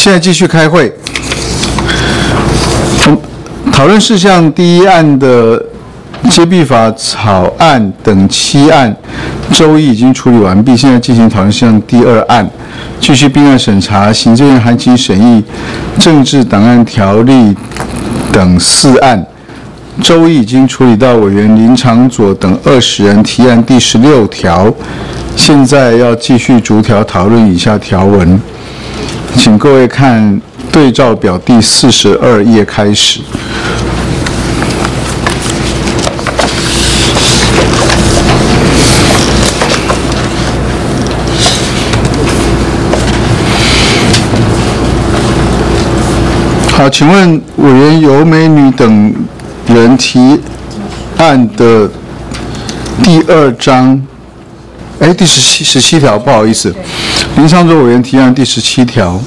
现在继续开会。讨论事项第一案的揭弊法草案等7案，周一已经处理完毕，现在进行讨论事项第2案，继续并案审查，行政院函期审议政治档案条例等4案。周一已经处理到委员林长佐等20人提案第16条，现在要继续逐条讨论以下条文，请各位看对照表第42页开始。好，请问委员尤美女等人提案的第2章，第17条，不好意思，林长佐委员提案第17条。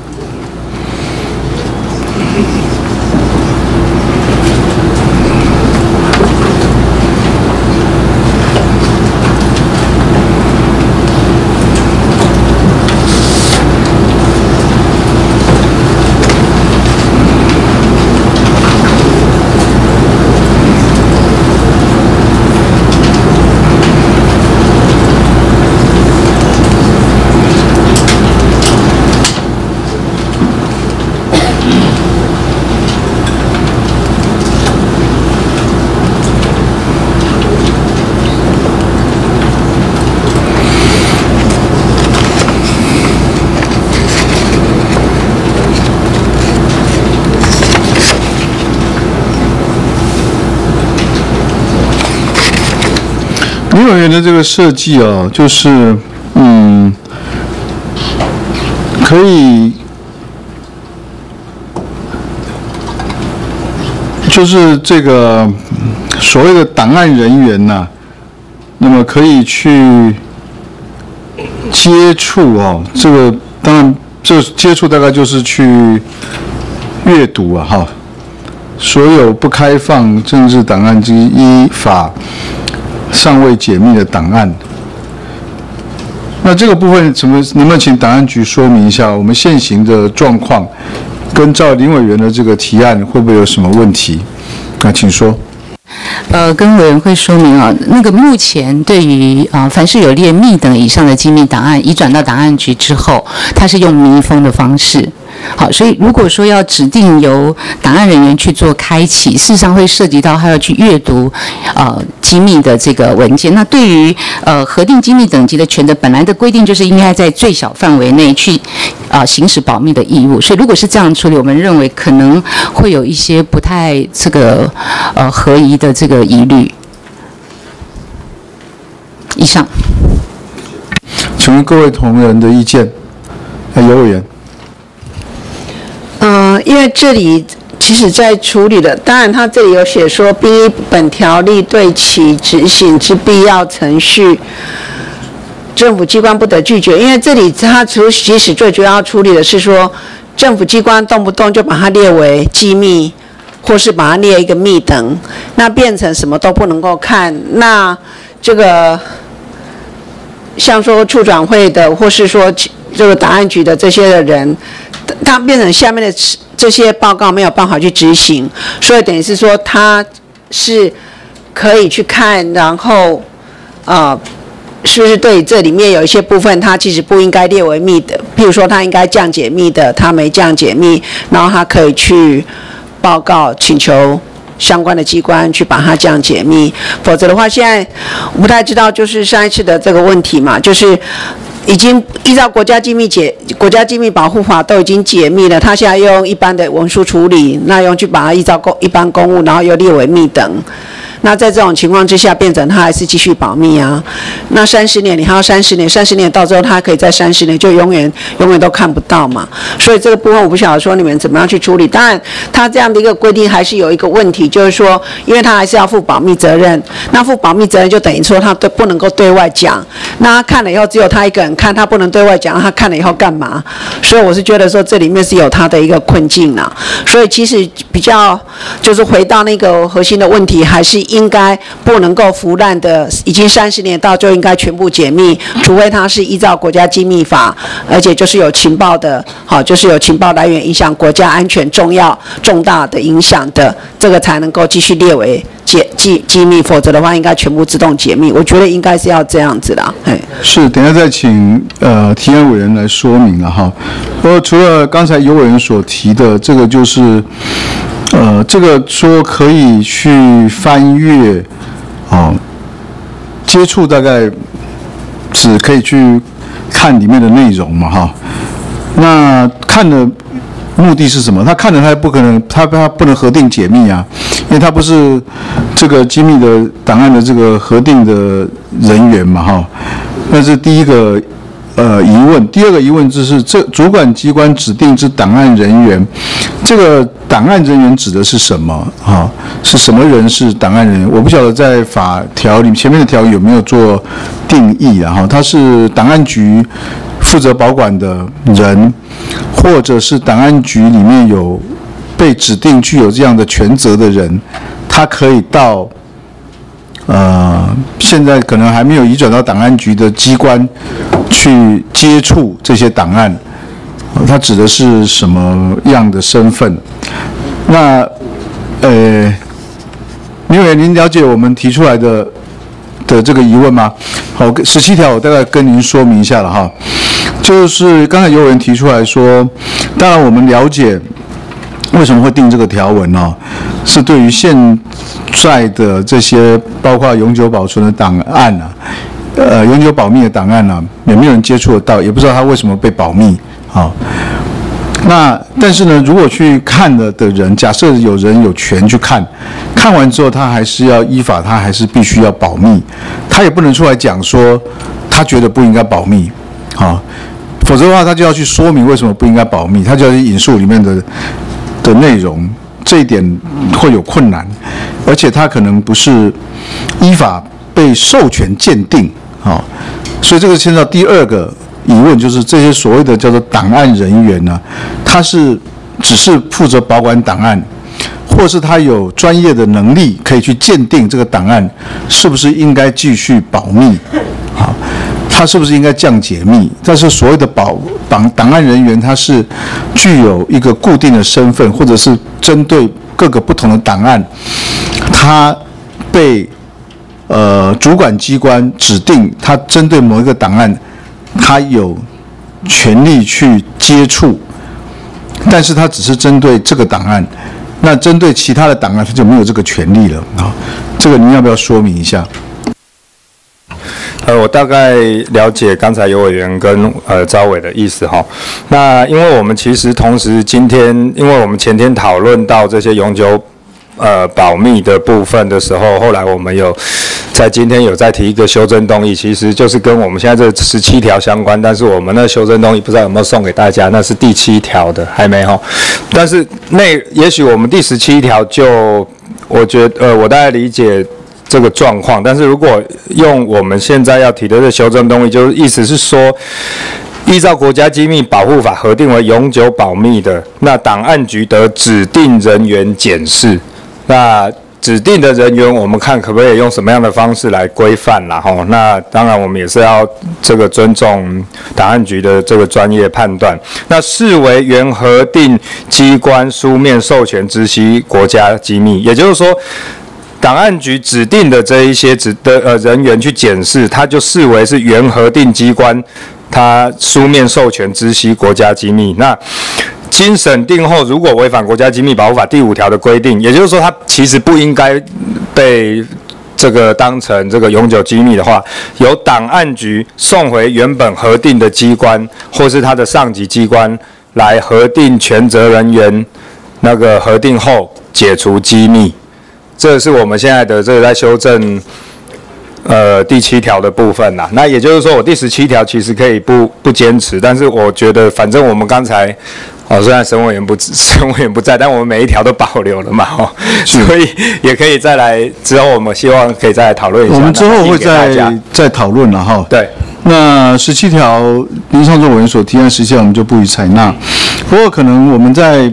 林委员的这个设计哦，就是可以，就是这个所谓的档案人员呐，那么可以去接触哦，这个当然这接触大概就是去阅读啊哈，所有不开放政治档案及依法尚未解密的档案。那这个部分能不能请档案局说明一下我们现行的状况，跟照林委员的这个提案会不会有什么问题？那请说。 跟委员会说明啊，那个目前对于凡是有列密等以上的机密档案移转到档案局之后，它是用密封的方式。好，所以如果说要指定由档案人员去做开启，事实上会涉及到他要去阅读机密的这个文件。那对于核定机密等级的权责，本来的规定就是应该在最小范围内去行使保密的义务。所以如果是这样处理，我们认为可能会有一些不太这个合宜的这个疑虑。以上。 请问各位同仁的意见？尤委员。 因为这里其实在处理的，当然他这里有写说，并依本条例对其执行之必要程序，政府机关不得拒绝。因为这里他其实最主要处理的是说，政府机关动不动就把它列为机密，或是把它列一个密等，那变成什么都不能够看。那这个像说处转会的，或是说这个档案局的这些的人，他变成下面的这些报告没有办法去执行，所以等于是说他是可以去看，然后是不是对这里面有一些部分他其实不应该列为密的，譬如说他应该降解密的，他没降解密，然后他可以去报告请求相关的机关去把它降解密，否则的话，现在我不太知道，就是上一次的这个问题嘛，就是已经依照国家机密保护法都已经解密了，他现在又用一般的文书处理，那用去把它依照一般公务，然后又列为密等。那在这种情况之下，变成他还是继续保密啊。那30年，你还要30年，30年到之后，他可以在30年就永远都看不到嘛。所以这个部分我不晓得说你们怎么样去处理。当然，他这样的一个规定还是有一个问题，就是说，因为他还是要负保密责任。那负保密责任就等于说他不能够对外讲。那他看了以后，只有他一个人看，他不能对外讲，他看了以后干嘛？所以我是觉得说这里面是有他的一个困境啦。所以其实比较就是回到那个核心的问题，还是应该不能够腐烂的，已经30年到就应该全部解密，除非它是依照国家机密法，而且就是有情报的，好，就是有情报来源影响国家安全重大的影响的，这个才能够继续列为机密，否则的话应该全部自动解密。我觉得应该是要这样子啦。 是，等一下再请提案委员来说明了哈。除了刚才有委员所提的这个，就是这个说可以去翻阅，接触大概只可以去看里面的内容嘛哈。那看的目的是什么？他看了他不可能，他不能核定解密啊，因为他不是这个机密的档案的这个核定的人员嘛哈。那是第一个疑问。第二个疑问就是这主管机关指定之档案人员，这个档案人员指的是什么啊？是什么人是档案人员？我不晓得在法条里前面的条有没有做定义啊？哈，他是档案局负责保管的人，或者是档案局里面有被指定具有这样的权责的人，他可以到现在可能还没有移转到档案局的机关去接触这些档案，他指的是什么样的身份？那明委员，您了解我们提出来的这个疑问吗？好，17条我大概跟您说明一下了哈。就是刚才有人提出来说，当然我们了解为什么会定这个条文呢？是对于现在的这些包括永久保存的档案啊，永久保密的档案啊，有没有人接触得到？也不知道他为什么被保密啊。那但是呢，如果去看了的人，假设有人有权去看，看完之后他还是要依法，他还是必须要保密，他也不能出来讲说他觉得不应该保密，啊，否则的话他就要去说明为什么不应该保密，他就要去引述里面的内容，这一点会有困难，而且他可能不是依法被授权鉴定，啊，所以这个牵涉到第二个疑问，就是这些所谓的叫做档案人员呢，他只是负责保管档案，或是他有专业的能力可以去鉴定这个档案是不是应该继续保密，啊，他是不是应该降解密？但是所谓的档案人员，他是具有一个固定的身份，或者是针对各个不同的档案，他被主管机关指定，他针对某一个档案，他有权利去接触，但是他只是针对这个档案，那针对其他的档案他就没有这个权利了啊。这个您要不要说明一下？ 我大概了解刚才有委员跟招委的意思哈。那因为我们其实同时今天，因为我们前天讨论到这些永久保密的部分的时候，后来我们有在今天有再提一个修正动议，其实就是跟我们现在这17条相关，但是我们那修正动议不知道有没有送给大家，那是第7条的，还没哈。但是也许我们第17条就，我觉得我大概理解这个状况，但是如果用我们现在要提的这修正动议，就是意思是说，依照国家机密保护法核定为永久保密的，那档案局得指定人员检视。那指定的人员，我们看可不可以用什么样的方式来规范啦？吼，那当然我们也是要这个尊重档案局的这个专业判断。那视为原核定机关书面授权知悉国家机密，也就是说，档案局指定的这一些人员去检视，他就视为是原核定机关他书面授权知悉国家机密。那经审定后，如果违反国家机密保护法第5条的规定，也就是说，它其实不应该被这个当成这个永久机密的话，由档案局送回原本核定的机关，或是他的上级机关来核定权责人员，那个核定后解除机密。这是我们现在的这个在修正第7条的部分啦。那也就是说，我第17条其实可以不坚持，但是我觉得反正我们刚才虽然审委员不在，但我们每一条都保留了嘛，所以也可以再来之后，我们希望可以再来讨论一下。 我们之后会再讨论了哈。 对。 那17条，林创作委员所提案17条，我们就不予采纳。不过可能我们在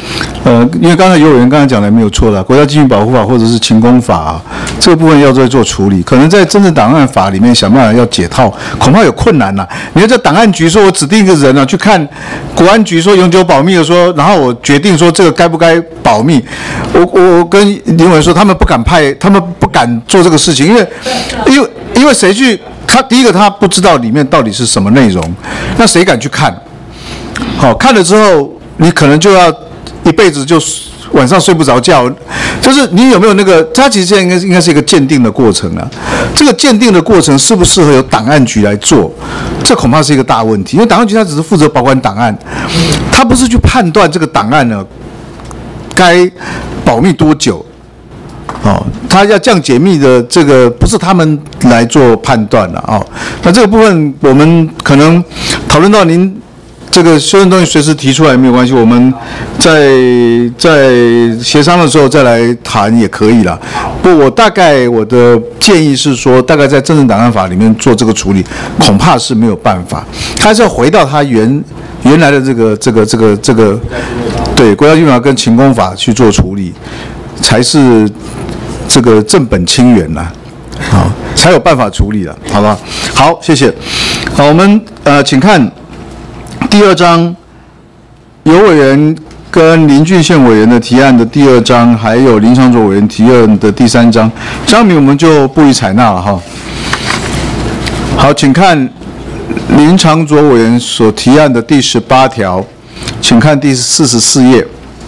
因为刚才有委员刚才讲的没有错了，国家机密保护法或者是勤工法啊，这个部分要再做处理，可能在政治档案法里面想办法要解套，恐怕有困难啦。你看这档案局说我指定一个人啊，去看国安局说永久保密的说，然后我决定说这个该不该保密，我跟林委员说，他们不敢做这个事情，因为谁去？他第一个他不知道里面到底是什么内容，那谁敢去看？好，看了之后你可能就要一辈子就晚上睡不着觉，就是你有没有那个？它其实现在应该是一个鉴定的过程啊。这个鉴定的过程适不适合由档案局来做？这恐怕是一个大问题，因为档案局它只是负责保管档案，它不是去判断这个档案呢该保密多久。哦，他要降解密的这个不是他们来做判断了哦。那这个部分我们可能讨论到您这个修正东西随时提出来没有关系，我们在协商的时候再来谈也可以啦。不，我的建议是说，大概在政治档案法里面做这个处理，恐怕是没有办法，还是要回到他原来的这个对国家机密法跟勤工法去做处理，才是这个正本清源啦，好，才有办法处理了，好吧？好，谢谢。好，我们请看第二章，游委员跟林俊宪委员的提案的第二章，还有林长佐委员提案的第三章，章名我们就不予采纳了哈。好，请看林长佐委员所提案的第18条，请看第44页。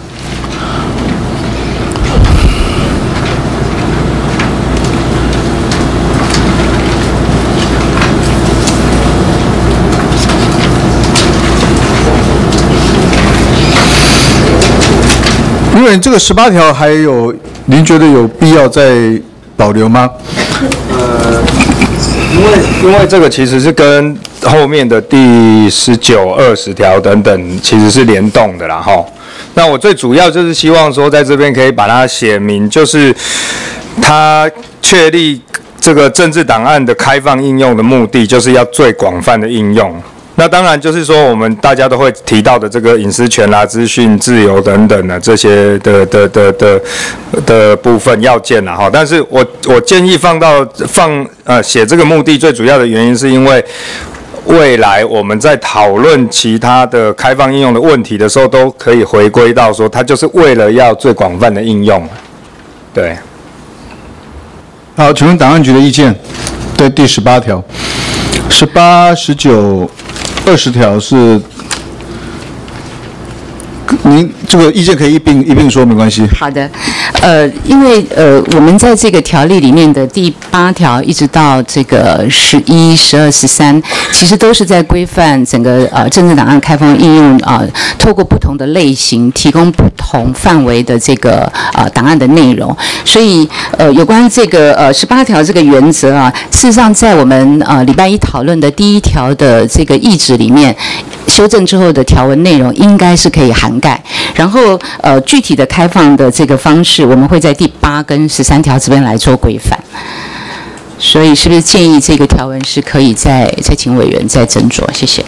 因为这个18条还有，您觉得有必要再保留吗？ 因为这个其实是跟后面的第19、20条等等其实是联动的啦齁。那我最主要就是希望说，在这边可以把它写明，就是它确立这个政治档案的开放应用的目的，就是要最广泛的应用。那当然就是说，我们大家都会提到的这个隐私权啦、资讯自由等等的这些的部分要件啦哈。但是我建议写这个目的最主要的原因，是因为未来我们在讨论其他的开放应用的问题的时候，都可以回归到说，它就是为了要最广泛的应用。对。 好，请问档案局的意见？对第18条，18、19、20条是，您这个意见可以一并说，没关系。 好的，因为我们在这个条例里面的第8条一直到这个11、12、13，其实都是在规范整个政治档案开放应用透过不同的类型提供不同范围的这个档案的内容。所以有关这个18条这个原则啊，事实上在我们礼拜一讨论的第1条的这个议旨里面，修正之后的条文内容应该是可以涵盖。然后具体的开放的这个方式，我们会在第8跟13条这边来做规范。所以是不是建议这个条文是可以再请委员再斟酌？谢谢。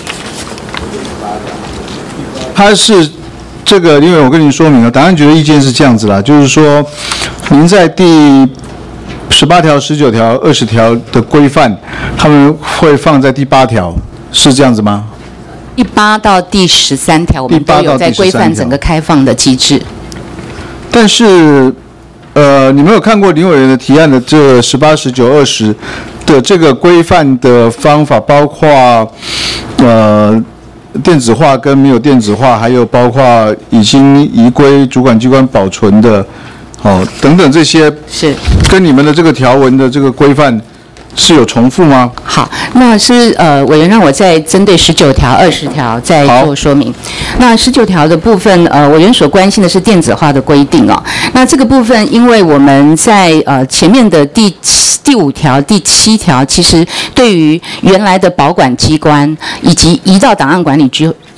他是这个，因为我跟您说明了，档案局的意见是这样子啦，就是说，您在第18条、19条、20条的规范，他们会放在第8条，是这样子吗？ 第8到第13条，我们都有在规范整个开放的机制。 但是，你们有看过林委员的提案的这18、19、20的这个规范的方法，包括电子化跟没有电子化，还有包括已经移归主管机关保存的，等等这些， 是跟你们的这个条文的这个规范是有重复吗？ 好，那是委员让我再针对19条、20条再做说明。那19条的部分，委员所关心的是电子化的规定哦。那这个部分，因为我们在前面的第5条、第7条，其实对于原来的保管机关以及移到档案管理局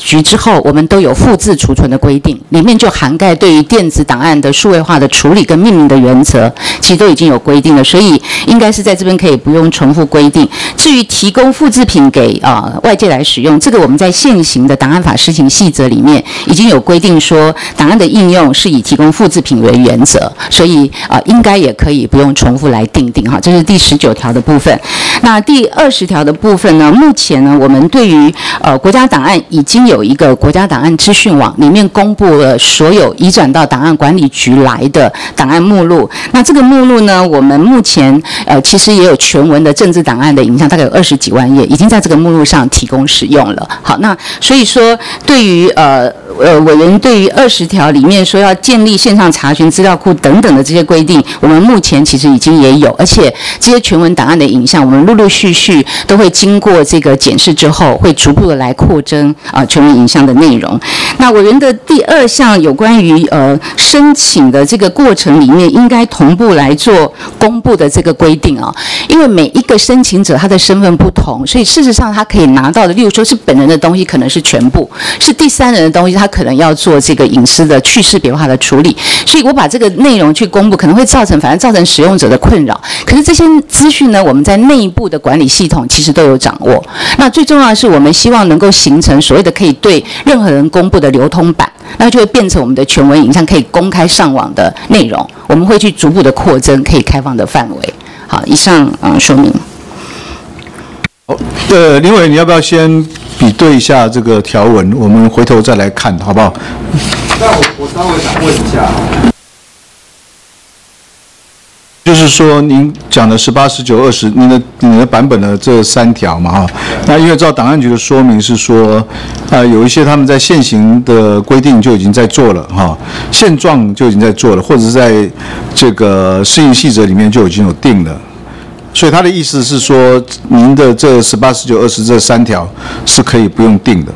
局之后，我们都有复制储存的规定，里面就涵盖对于电子档案的数位化的处理跟命名的原则，其实都已经有规定了，所以应该是在这边可以不用重复规定。至于提供复制品给外界来使用，这个我们在现行的档案法施行细则里面已经有规定说，档案的应用是以提供复制品为原则，所以应该也可以不用重复来定哈。这是第19条的部分。那第20条的部分呢，目前呢，我们对于国家档案已经有一个国家档案资讯网，里面公布了所有移转到档案管理局来的档案目录。那这个目录呢，我们目前其实也有全文的政治档案的影像，大概有20几万页，已经在这个目录上提供使用了。好，那所以说对于委员对于20条里面说要建立线上查询资料库等等的这些规定，我们目前其实已经也有，而且这些全文档案的影像，我们陆陆续续都会经过这个检视之后，会逐步的来扩增全文影像的内容。那委员的第2项有关于申请的这个过程里面，应该同步来做公布的这个规定因为每一个申请者他的身份不同，所以事实上他可以拿到的，例如说是本人的东西可能是全部，是第三人的东西他可能要做这个隐私的去识别化的处理，所以我把这个内容去公布，可能会造成使用者的困扰。可是这些资讯呢，我们在内部的管理系统其实都有掌握。那最重要的是，我们希望能够形成所谓的可以对任何人公布的流通版，那就会变成我们的全文影像可以公开上网的内容。我们会去逐步的扩增可以开放的范围。好，以上说明。 好，林委，你要不要先比对一下这个条文？我们回头再来看，好不好？ 那我稍微想问一下， 就是说您讲的18、19、20，你的版本的这3条嘛那因为照档案局的说明是说，有一些他们在现行的规定就已经在做了现状就已经在做了，或者是在这个施行细则里面就已经有定了。所以他的意思是说，您的这18、19、20这3条是可以不用定的。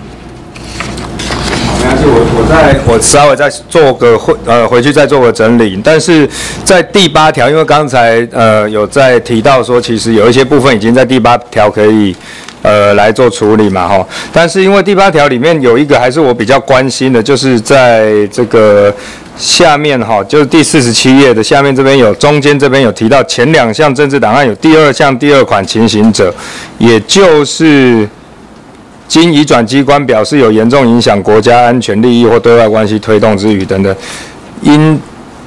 没关系，我稍微再做个回去再做个整理。但是在第8条，因为刚才有在提到说，其实有一些部分已经在第8条可以来做处理嘛但是因为第8条里面有一个还是我比较关心的，就是在这个下面就是第47页的下面这边中间这边有提到前2项政治档案有第2项第2款情形者，也就是经移转机关表示有严重影响国家安全利益或对外关系推动之余等等，应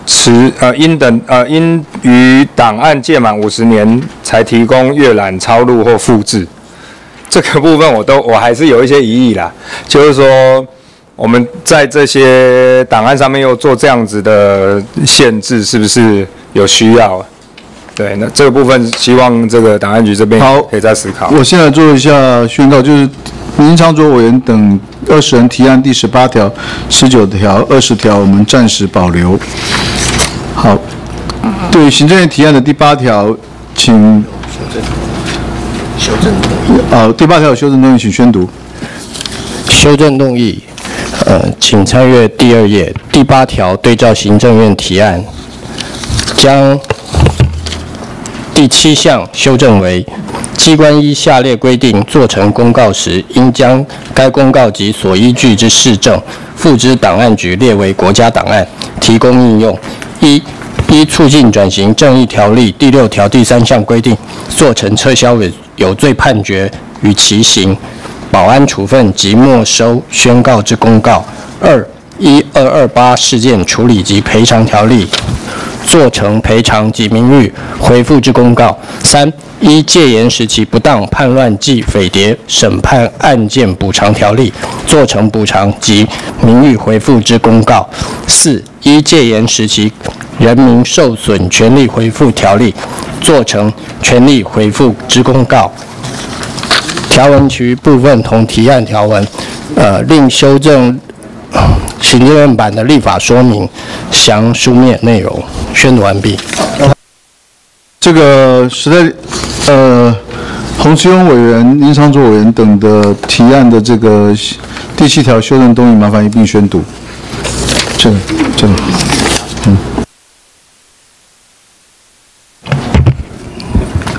于档案届满50年才提供阅览、抄录或复制。这个部分我还是有一些疑义啦，就是说我们在这些档案上面又做这样子的限制，是不是有需要？对，那这个部分希望这个档案局这边可以再思考。 我现在做一下宣告，就是林长佐委员等20人提案第18条、19条、20条，我们暂时保留。好，对行政院提案的第8条，请修正动议。第8条有修正动议，请宣读。 修正动议，请参阅第2页第8条，对照行政院提案，将第7项修正为：机关依下列规定做成公告时，应将该公告及所依据之事证付之档案局列为国家档案，提供应用。依促进转型正义条例第6条第3项规定，做成撤销有罪判决与其刑、保安处分及没收宣告之公告。2、依228事件处理及赔偿条例，做成赔偿及名誉回复之公告。3、依戒严时期不当叛乱暨匪谍审判案件补偿条例，做成补偿及名誉回复之公告。4、依戒严时期人民受损权利回复条例，做成权利回复之公告。条文其余部分同提案条文，另修正行政院版的立法说明，详书面内容。宣读完毕。 这个时代，洪慈庸委员、林长佐委员等的提案的这个第7条修正动议，麻烦一并宣读。这个，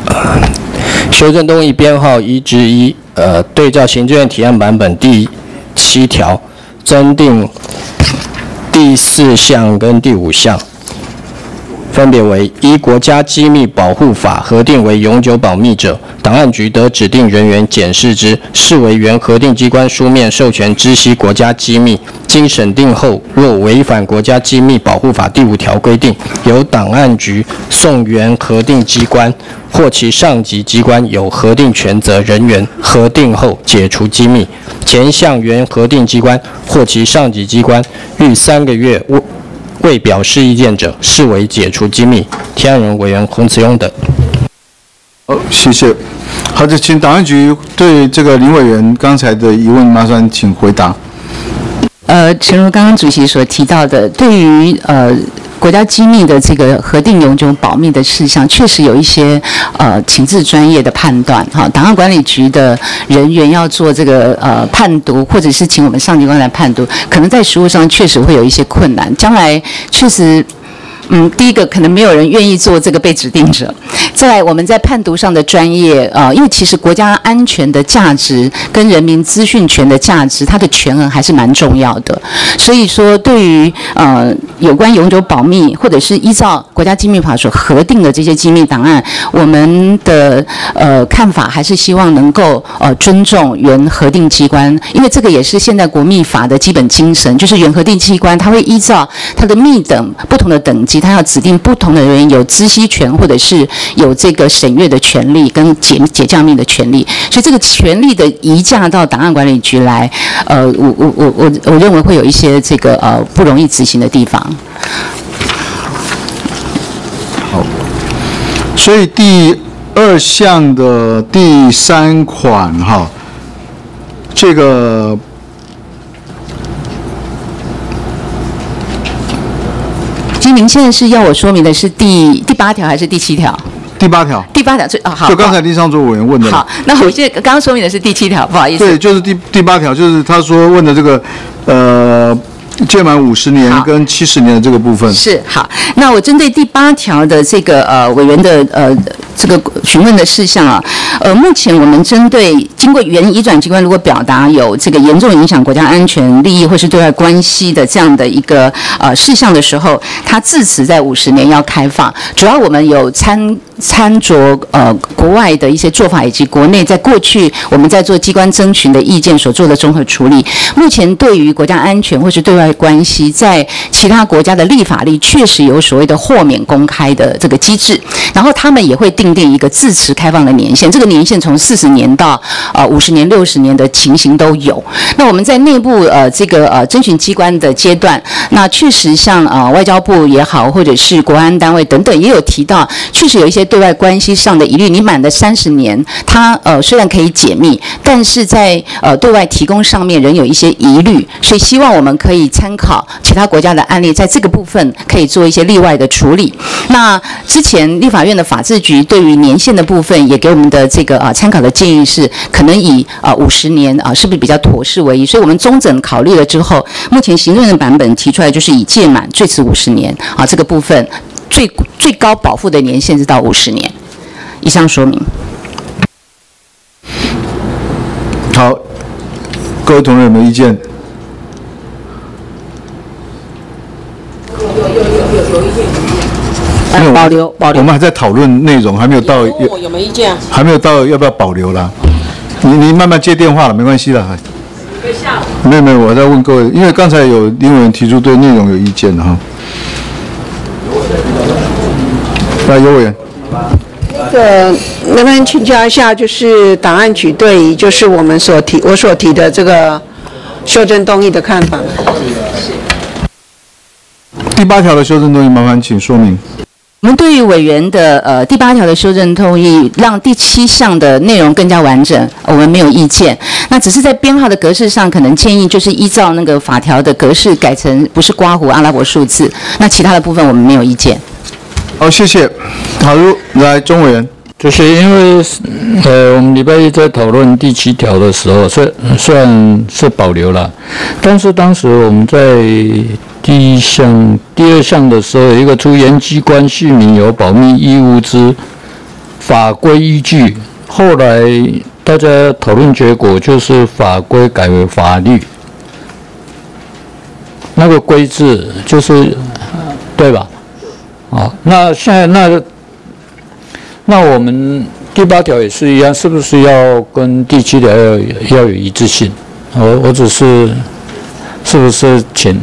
修正动议编号1之1，对照行政院提案版本第 7条，增订第4项跟第5项。分别为：依国家机密保护法核定为永久保密者，档案局得指定人员检视之，视为原核定机关书面授权知悉国家机密。经审定后，若违反国家机密保护法第5条规定，由档案局送原核定机关或其上级机关有核定权责人员核定后解除机密，前向原核定机关或其上级机关逾3个月未表示意见者，视为解除机密。提案人委员洪慈庸等。 好，谢谢。好的，请档案局对这个林委员刚才的疑问，麻烦请回答。 诚如刚刚主席所提到的，对于国家机密的这个核定永久保密的事项，确实有一些情治专业的判断。哈，档案管理局的人员要做这个判读，或者是请我们上级官来判读，可能在实务上确实会有一些困难。将来确实。第一个可能没有人愿意做这个被指定者。再来，我们在判读上的专业，因为其实国家安全的价值跟人民资讯权的价值，它的权衡还是蛮重要的。所以说，对于有关永久保密或者是依照国家机密法所核定的这些机密档案，我们的看法还是希望能够尊重原核定机关，因为这个也是现在国密法的基本精神，就是原核定机关它会依照它的密等不同的等级。他要指定不同的人员有知悉权，或者是有这个审阅的权利跟解降密的权利，所以这个权利的移嫁到档案管理局来，我认为会有一些这个不容易执行的地方。 好，所以第2项的第3款哈，这个。 其实您现在是要我说明的是第8条还是第7条？ 第8条。 第8条好。 就刚才林上卓委员问的。 好，那我现在刚刚说明的是第7条，不好意思。 对，就是第8条，就是他说问的这个届满50年跟70年的这个部分。 是好，那我针对第8条的这个委员的这个询问的事项啊，目前我们针对经过原移转机关如果表达有这个严重影响国家安全利益或是对外关系的这样的一个事项的时候，它自此在50年要开放。主要我们有参酌国外的一些做法，以及国内在过去我们在做机关征询的意见所做的综合处理。目前对于国家安全或是对外关系，在其他国家的立法里确实有所谓的豁免公开的这个机制，然后他们也会订定一个自持开放的年限，这个年限从40年到50年、60年的情形都有。那我们在内部这个征询机关的阶段，那确实像外交部也好，或者是国安单位等等，也有提到，确实有一些对外关系上的疑虑。你满的30年，它虽然可以解密，但是在对外提供上面仍有一些疑虑，所以希望我们可以参考其他国家的案例，在这个部分可以做一些例外的处理。那之前立法院的法制局对于年限的部分也给我们的这个参考的建议是，可能以50年是不是比较妥适为宜？所以我们综整考虑了之后，目前行政院的版本提出来就是以届满最迟50年这个部分最高保护的年限是到50年。以上说明。 好，各位同仁有没有意见？ 有意见。保留。 我们还在讨论内容，还没有到有没有意见？ 还没有到要不要保留啦。你慢慢接电话了，没关系啦。没有，我在问各位，因为刚才有林委员提出对内容有意见哈。来，尤委员。 能不能请教一下，就是档案局对于就是我所提的这个修正动议的看法？ 第8条的修正动议，麻烦请说明。 我们对于委员的第8条的修正动议，让第7项的内容更加完整，我们没有意见。那只是在编号的格式上，可能建议就是依照那个法条的格式改成不是括弧阿拉伯数字。那其他的部分我们没有意见。 好，谢谢。好，来钟委员。 就是因为我们礼拜一在讨论第7条的时候，虽然是保留了，但是当时我们在第2项的时候，有一个出言机关续名有保密义务之法规依据，后来大家讨论结果就是法规改为法律， 那个规制就是对吧？啊，那现在那我们第8条也是一样，是不是要跟第7条要有一致性？我只是不是请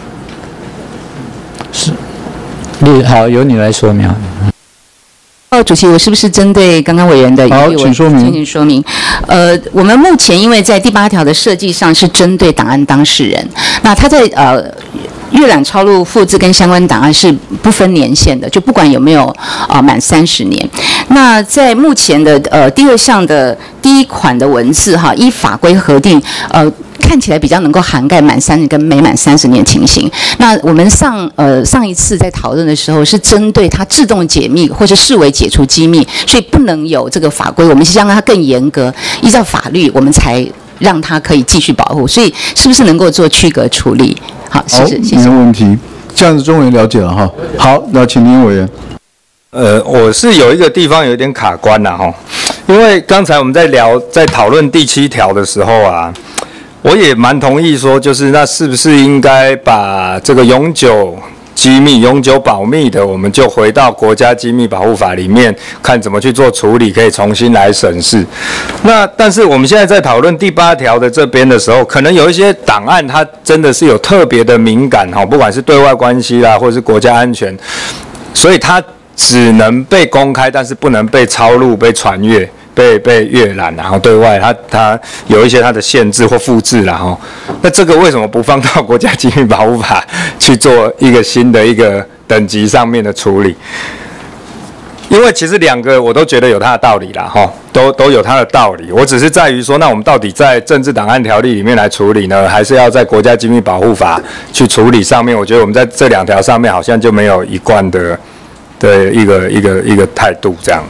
是好由你来说明。 主席，我是不是针对刚刚委员的疑义， 请说明。 进行说明。我们目前因为在第8条的设计上是针对档案当事人，那他在阅览、抄录、复制跟相关档案是不分年限的，就不管有没有满30年。那在目前的第2项的第1款的文字哈，依法规核定看起来比较能够涵盖满30跟没满30年情形。那我们上一次在讨论的时候是针对它自动解密或是视为解除机密，所以不能有这个法规，我们是让它更严格，依照法律我们才让它可以继续保护。所以是不是能够做区隔处理？好，谢谢。 没有问题，这样子中委员了解了哈。好，那请林委员。 我是有一个地方有一点卡关啦哈，因为刚才我们在讨论第7条的时候啊。我也蛮同意说，就是那是不是应该把这个永久机密、永久保密的，我们就回到国家机密保护法里面，看怎么去做处理，可以重新来审视。那但是我们现在在讨论第8条的这边的时候，可能有一些档案它真的是有特别的敏感哈，不管是对外关系啦，或者是国家安全，所以它只能被公开，但是不能被抄录、被传阅。被阅览，然后对外它有一些它的限制或复制啦哈，那这个为什么不放到国家机密保护法去做一个新的一个等级上面的处理？因为其实2个我都觉得有它的道理啦哈，都有它的道理。我只是在于说，那我们到底在政治档案条例里面来处理呢，还是要在国家机密保护法去处理上面？我觉得我们在这2条上面好像就没有一贯的一个态度这样。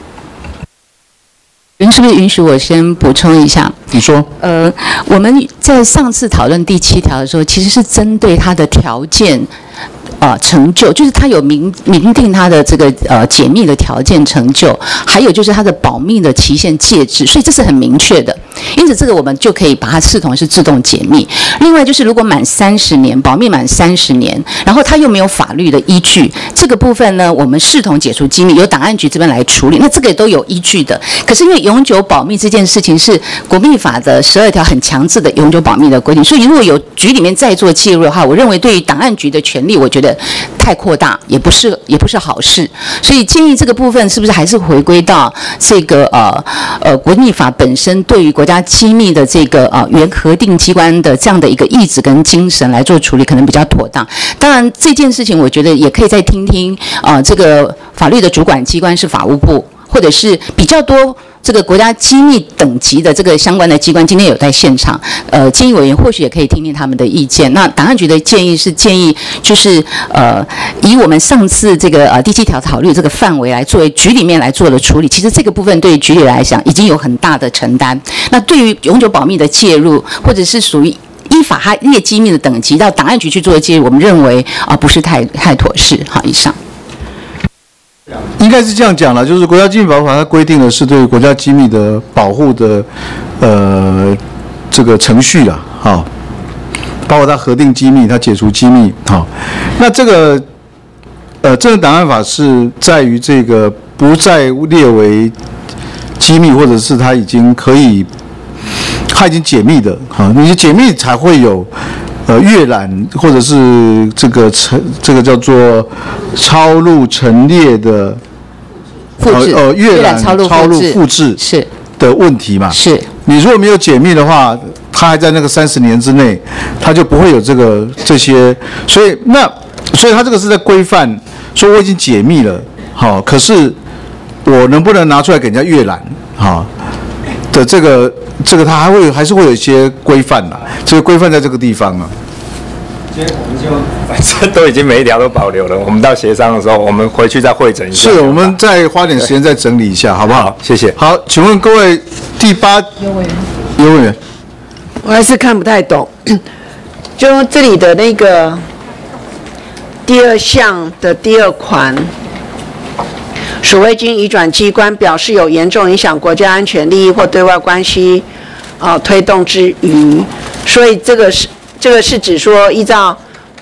您是不是允许我先补充一下？ 你说。 我们在上次讨论第7条的时候，其实是针对它的条件。成就就是它有明定它的这个解密的条件成就，还有就是它的保密的期限界制，所以这是很明确的。因此这个我们就可以把它视同是自动解密。另外就是如果满30年，保密满30年，然后它又没有法律的依据，这个部分呢，我们视同解除机密，由档案局这边来处理，那这个也都有依据的。可是因为永久保密这件事情是国密法的12条很强制的永久保密的规定，所以如果有局里面再做介入的话，我认为对于档案局的权利，我觉得太扩大也不是好事，所以建议这个部分是不是还是回归到这个国密法本身对于国家机密的这个原核定机关的这样的一个意志跟精神来做处理，可能比较妥当。当然这件事情我觉得也可以再听听这个法律的主管机关是法务部，或者是比较多这个国家机密等级的这个相关的机关今天有在现场，建议委员或许也可以听听他们的意见。那档案局的建议是建议就是以我们上次这个第7条讨论这个范围来作为局里面来做的处理，其实这个部分对于局里来讲已经有很大的承担。那对于永久保密的介入，或者是属于依法它列机密的等级到档案局去做的介入，我们认为不是太妥适。好，以上。 应该是这样讲了，就是国家机密保护法它规定的是对国家机密的保护的这个程序啦，好，包括它核定机密、它解除机密，好，那这个政治档案法是在于这个不再列为机密，或者是它已经解密的，好，你解密才会有。阅览或者是这个叫做抄录陈列的复制阅览抄录复制是的问题嘛？ 是。 你如果没有解密的话，它还在那个30年之内，它就不会有这些，所以它这个是在规范，说我已经解密了，好，可是我能不能拿出来给人家阅览，好的这个它还是会有一些规范啦，这个规范在这个地方啊。 今天我们就反正都已经每一条都保留了，我们到协商的时候，我们回去再会诊一下。 是，我们再花点时间再整理一下，好不好？ 好，谢谢。 好，请问各位第8 尤委员， 我还是看不太懂，就这里的那个第2项的第2款。属未经移转机关表示有严重影响国家安全利益或对外关系，推动之余，所以这个是指说依照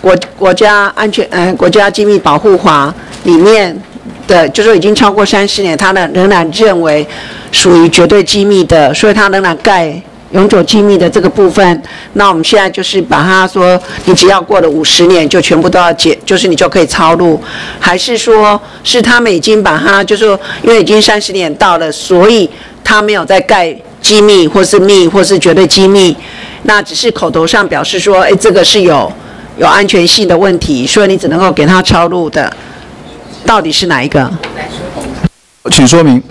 国家机密保护法里面的，就说已经超过30年，他仍然认为属于绝对机密的，所以他仍然盖永久机密的这个部分。那我们现在就是把它说，你只要过了50年，就全部都要就是你就可以抄录，还是说是他们已经把它，就是说因为已经30年到了，所以他没有再盖机密或是密或是绝对机密，那只是口头上表示说，这个是有安全性的问题，所以你只能够给他抄录的，到底是哪一个？ 请说明。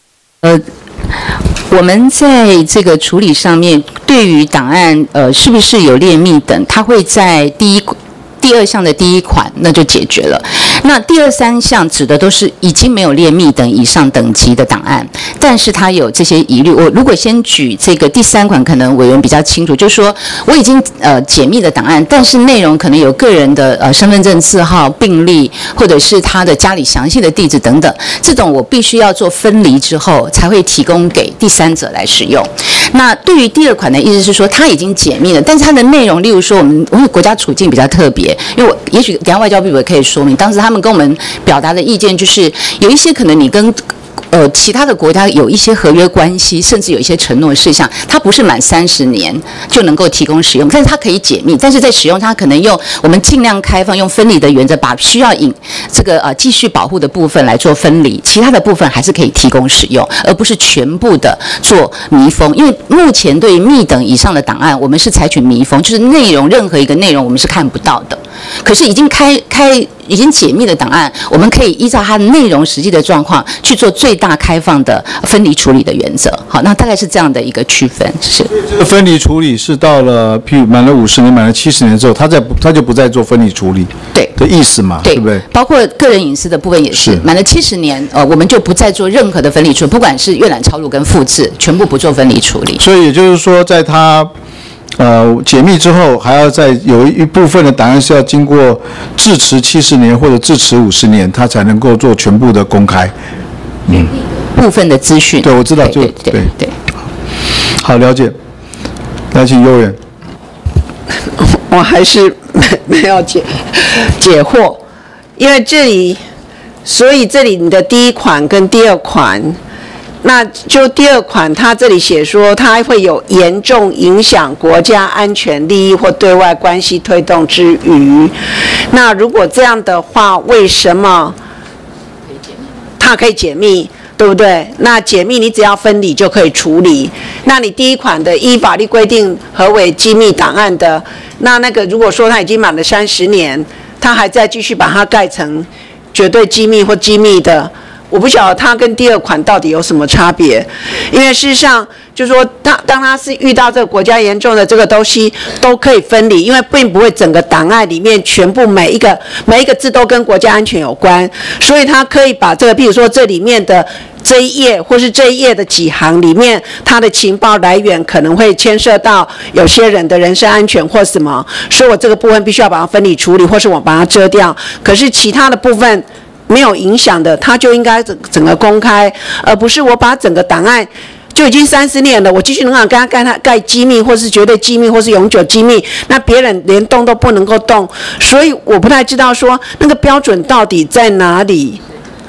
我们在这个处理上面，对于档案是不是有列密等，它会在第二项的第1款那就解决了。那第2、3项指的都是已经没有列密等以上等级的档案，但是它有这些疑虑。我如果先举这个第3款，可能委员比较清楚，就是说我已经解密的档案，但是内容可能有个人的身份证字号、病历，或者是他的家里详细的地址等等，这种我必须要做分离之后才会提供给第三者来使用。那对于第2款的意思是说，它已经解密了，但是它的内容，例如说我们国家处境比较特别，因为也许等一下外交部也可以说明，当时他们跟我们表达的意见就是，有一些可能你跟其他的国家有一些合约关系，甚至有一些承诺事项，它不是满30年就能够提供使用，但是它可以解密，但是在使用它可能用我们尽量开放，用分离的原则，把需要这个继续保护的部分来做分离，其他的部分还是可以提供使用，而不是全部的做密封。因为目前对于密等以上的档案，我们是采取密封，就是内容任何一个内容我们是看不到的。可是已经已经解密的档案，我们可以依照它的内容实际的状况去做最大开放的分离处理的原则。好，那大概是这样的一个区分。是这个分离处理是到了譬如满了50年、满了70年之后，他就不再做分离处理， 对的意思嘛，对不对？ 包括个人隐私的部分也是，满了70年，我们就不再做任何的分离处理，不管是阅览、抄录跟复制，全部不做分离处理。 所以也就是说，在它解密之后，还要再有一部分的档案是要经过至迟70年或者至迟50年，它才能够做全部的公开。 部分的资讯。 对，我知道， 对。 好，了解。来，请悠远。 我还是没有解惑，因为所以这里你的第1款跟第2款。那就第2款，它这里写说，它会有严重影响国家安全利益或对外关系推动之余，那如果这样的话，为什么它可以解密，对不对？那解密你只要分离就可以处理。那你第1款的依法律规定何为机密档案的，那个如果说它已经满了30年，它还在继续把它盖成绝对机密或机密的。我不晓得它跟第2款到底有什么差别，因为事实上就是说，当它是遇到这个国家严重的这个东西，都可以分离，因为并不会整个档案里面全部每一个字都跟国家安全有关，所以它可以把这个，譬如说这里面的这一页或是这一页的几行里面，它的情报来源可能会牵涉到有些人的人身安全或什么，所以我这个部分必须要把它分离处理，或是我把它遮掉。可是其他的部分没有影响的，它就应该整个公开，而不是我把整个档案就已经30年了，我继续能够跟他盖机密，或是绝对机密，或是永久机密，那别人连动都不能够动，所以我不太知道说那个标准到底在哪里。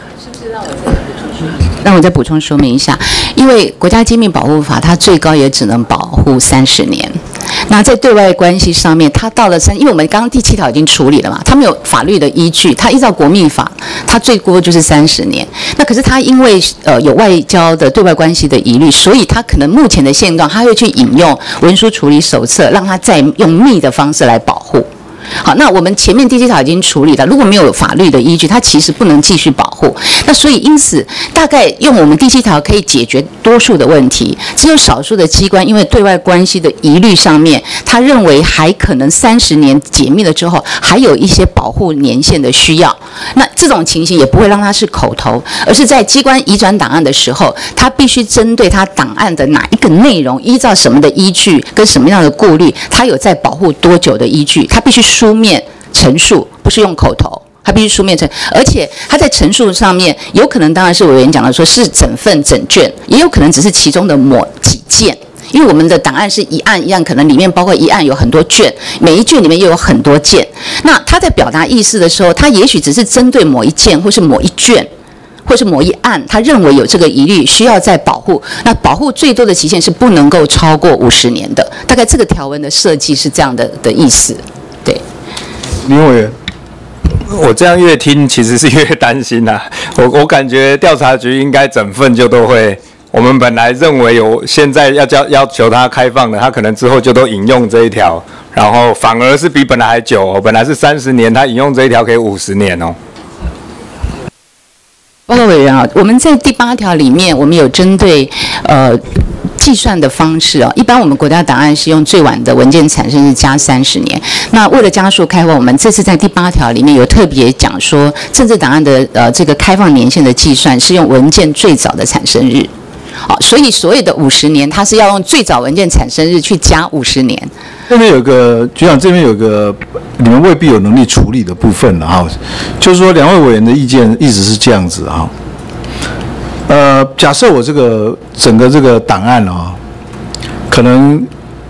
让我再补充说明一下，因为国家机密保护法它最高也只能保护30年。那在对外关系上面，它到了因为我们刚刚第7条已经处理了嘛，它没有法律的依据，它依照国密法，它最多就是30年。那可是它因为有外交的对外关系的疑虑，所以它可能目前的现状，它会去引用文书处理手册，让它再用密的方式来保护。好，那我们前面第7条已经处理了，如果没有法律的依据，它其实不能继续保护。那所以因此，大概用我们第7条可以解决多数的问题，只有少数的机关因为对外关系的疑虑上面，他认为还可能30年解密了之后，还有一些保护年限的需要。那这种情形也不会让它是口头，而是在机关移转档案的时候，它必须针对它档案的哪一个内容，依照什么的依据跟什么样的顾虑，它有在保护多久的依据，它必须书面陈述，不是用口头，它必须书面陈，而且它在陈述上面，有可能当然是委员讲的说是整份整卷，也有可能只是其中的某几件。 因为我们的档案是一案一案，可能里面包括一案有很多卷，每一卷里面又有很多件。那他在表达意思的时候，他也许只是针对某一件或是某一卷。或是某一案，他认为有这个疑虑，需要再保护。那保护最多的期限是不能够超过50年的。大概这个条文的设计是这样的意思。对， 林委员， 我这样越听其实是越担心呐、我感觉调查局应该整份就都会。我们本来认为现在要求他开放的，他可能之后就都引用这一条，然后反而是比本来还久哦。本来是30年，他引用这一条可以50年哦。 报告委员啊，我们在第8条里面，我们有针对计算的方式啊，一般我们国家档案是用最晚的文件产生日加30年。那为了加速开放，我们这次在第8条里面有特别讲说，政治档案的这个开放年限的计算是用文件最早的产生日。好，所以所有的50年，它是要用最早文件产生日去加50年。 这边有个局长，这边有个你们未必有能力处理的部分了哈，就是说2位委员的意见一直是这样子哈。假设我这个整个这个档案啊，可能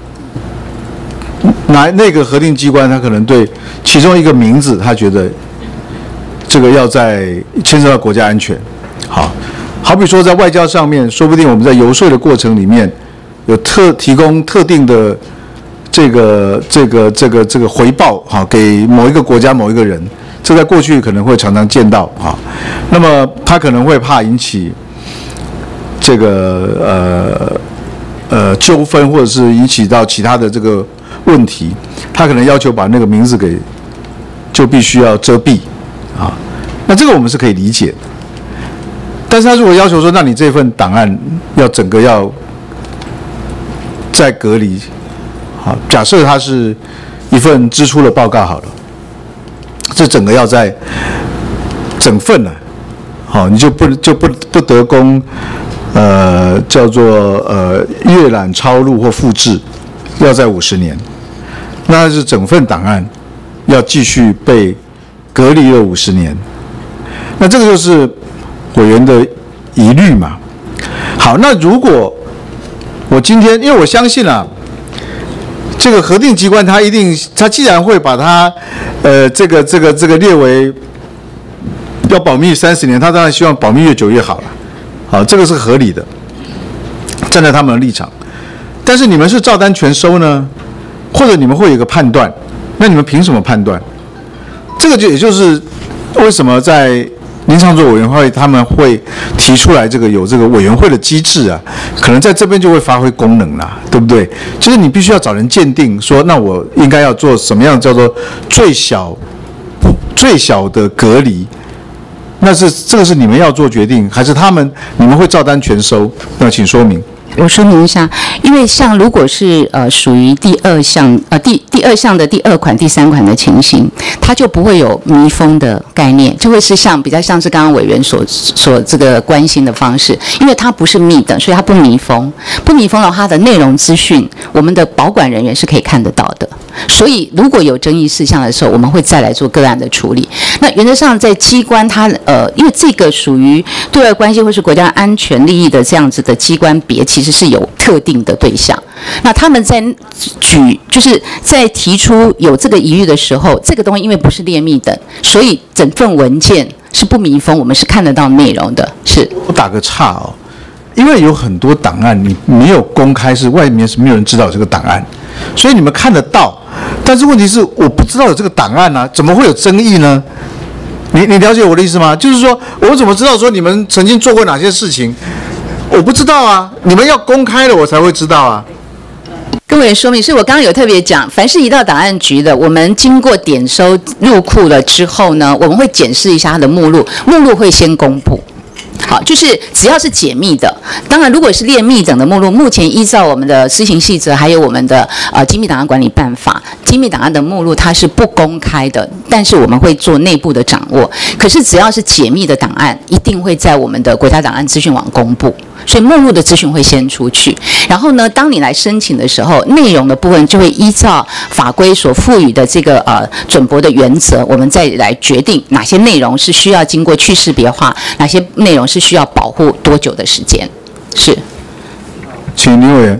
那个核定机关他可能对其中一个名字，他觉得这个要在牵涉到国家安全，好比说在外交上面，说不定我们在游说的过程里面有提供特定的这个回报给某一个国家某一个人，这在过去可能会常常见到那么他可能会怕引起这个纠纷，或者是引起到其他的这个问题，他可能要求把那个名字就必须要遮蔽那这个我们是可以理解的。但是他如果要求说，那你这份档案要整个要再隔离，假设它是一份支出的报告好了，这整个要在整份了，你就不得供叫做阅览、抄录或复制，要在50年，那是整份档案要继续被隔离了50年，那这个就是委员的疑虑嘛。好，那如果我今天，因为我相信这个核定机关他既然会把它这个列为要保密30年，他当然希望保密越久越好了。好，这个是合理的，站在他们的立场。但是你们是照单全收呢，或者你们会有一个判断，那你们凭什么判断？这个也就是为什么在林昶佐委员会他们会提出来有这个委员会的机制可能在这边就会发挥功能啦，对不对？就是你必须要找人鉴定，说那我应该要做什么样叫做最小的隔离。那这个是你们要做决定，还是你们会照单全收？那请说明。 我说明一下，因为像如果是属于第2项第2项的第2款、第3款的情形，它就不会有密封的概念，就会是比较像是刚刚委员所这个关心的方式，因为它不是密的，所以它不密封。不密封的话，它的内容资讯，我们的保管人员是可以看得到的。所以如果有争议事项的时候，我们会再来做个案的处理。那原则上在机关它因为这个属于对外关系或是国家安全利益的这样子的机关别，其实是有特定的对象。那他们就是在提出有这个疑虑的时候，这个东西因为不是列密等，所以整份文件是不密封，我们是看得到内容的。是。 我打个岔因为有很多档案你没有公开，是外面是没有人知道有这个档案，所以你们看得到，但是问题是我不知道有这个档案怎么会有争议呢？你了解我的意思吗？就是说我怎么知道说你们曾经做过哪些事情？我不知道你们要公开了我才会知道跟委员说明，是我刚刚有特别讲，凡是移到档案局的，我们经过点收入库了之后呢，我们会检视一下它的目录，目录会先公布。好，就是只要是解密的，当然如果是列密等的目录，目前依照我们的施行细则，还有我们的机密档案管理办法，机密档案的目录它是不公开的，但是我们会做内部的掌握。可是只要是解密的档案，一定会在我们的国家档案资讯网公布，所以目录的资讯会先出去。然后呢，当你来申请的时候，内容的部分就会依照法规所赋予的这个准驳的原则，我们再来决定哪些内容是需要经过去识别化，哪些内容是需要保护多久的时间。是。 请林委员。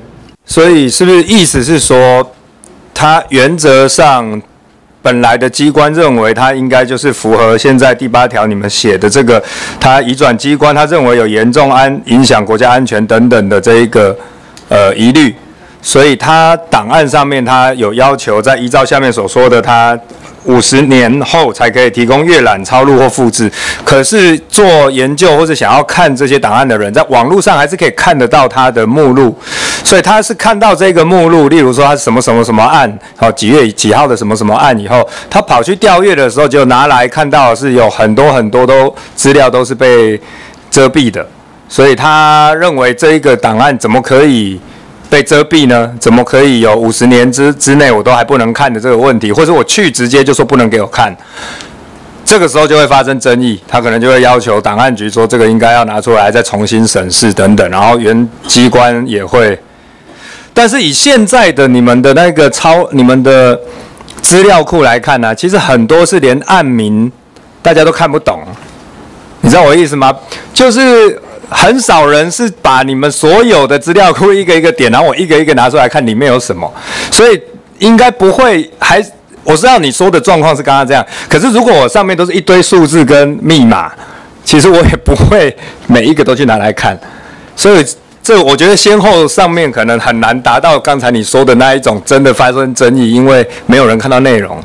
所以是不是意思是说，它原则上本来的机关认为它应该就是符合现在第8条你们写的这个，它移转机关他认为有严重影响国家安全等等的这一个疑虑，所以它档案上面它有要求，在依照下面所说的，它50年后才可以提供阅览、抄录或复制。可是做研究或者想要看这些档案的人，在网络上还是可以看得到它的目录，所以他是看到这个目录，例如说他什么什么什么案，几月几号的什么什么案以后，他跑去调阅的时候，就拿来看到是有很多很多资料都是被遮蔽的，所以他认为这一个档案怎么可以被遮蔽呢？怎么可以有50年之内我都还不能看的这个问题？或者我去直接就说不能给我看，这个时候就会发生争议，他可能就会要求档案局说这个应该要拿出来再重新审视等等，然后原机关也会。但是以现在的你们的那个你们的资料库来看呢，其实很多是连案名大家都看不懂，你知道我的意思吗？就是很少人是把你们所有的资料库一个一个点，然后我一个一个拿出来看里面有什么，所以应该不会我知道你说的状况是刚刚这样，可是如果我上面都是一堆数字跟密码，其实我也不会每一个都去拿来看，所以这我觉得先后上面可能很难达到刚才你说的那一种真的发生争议，因为没有人看到内容。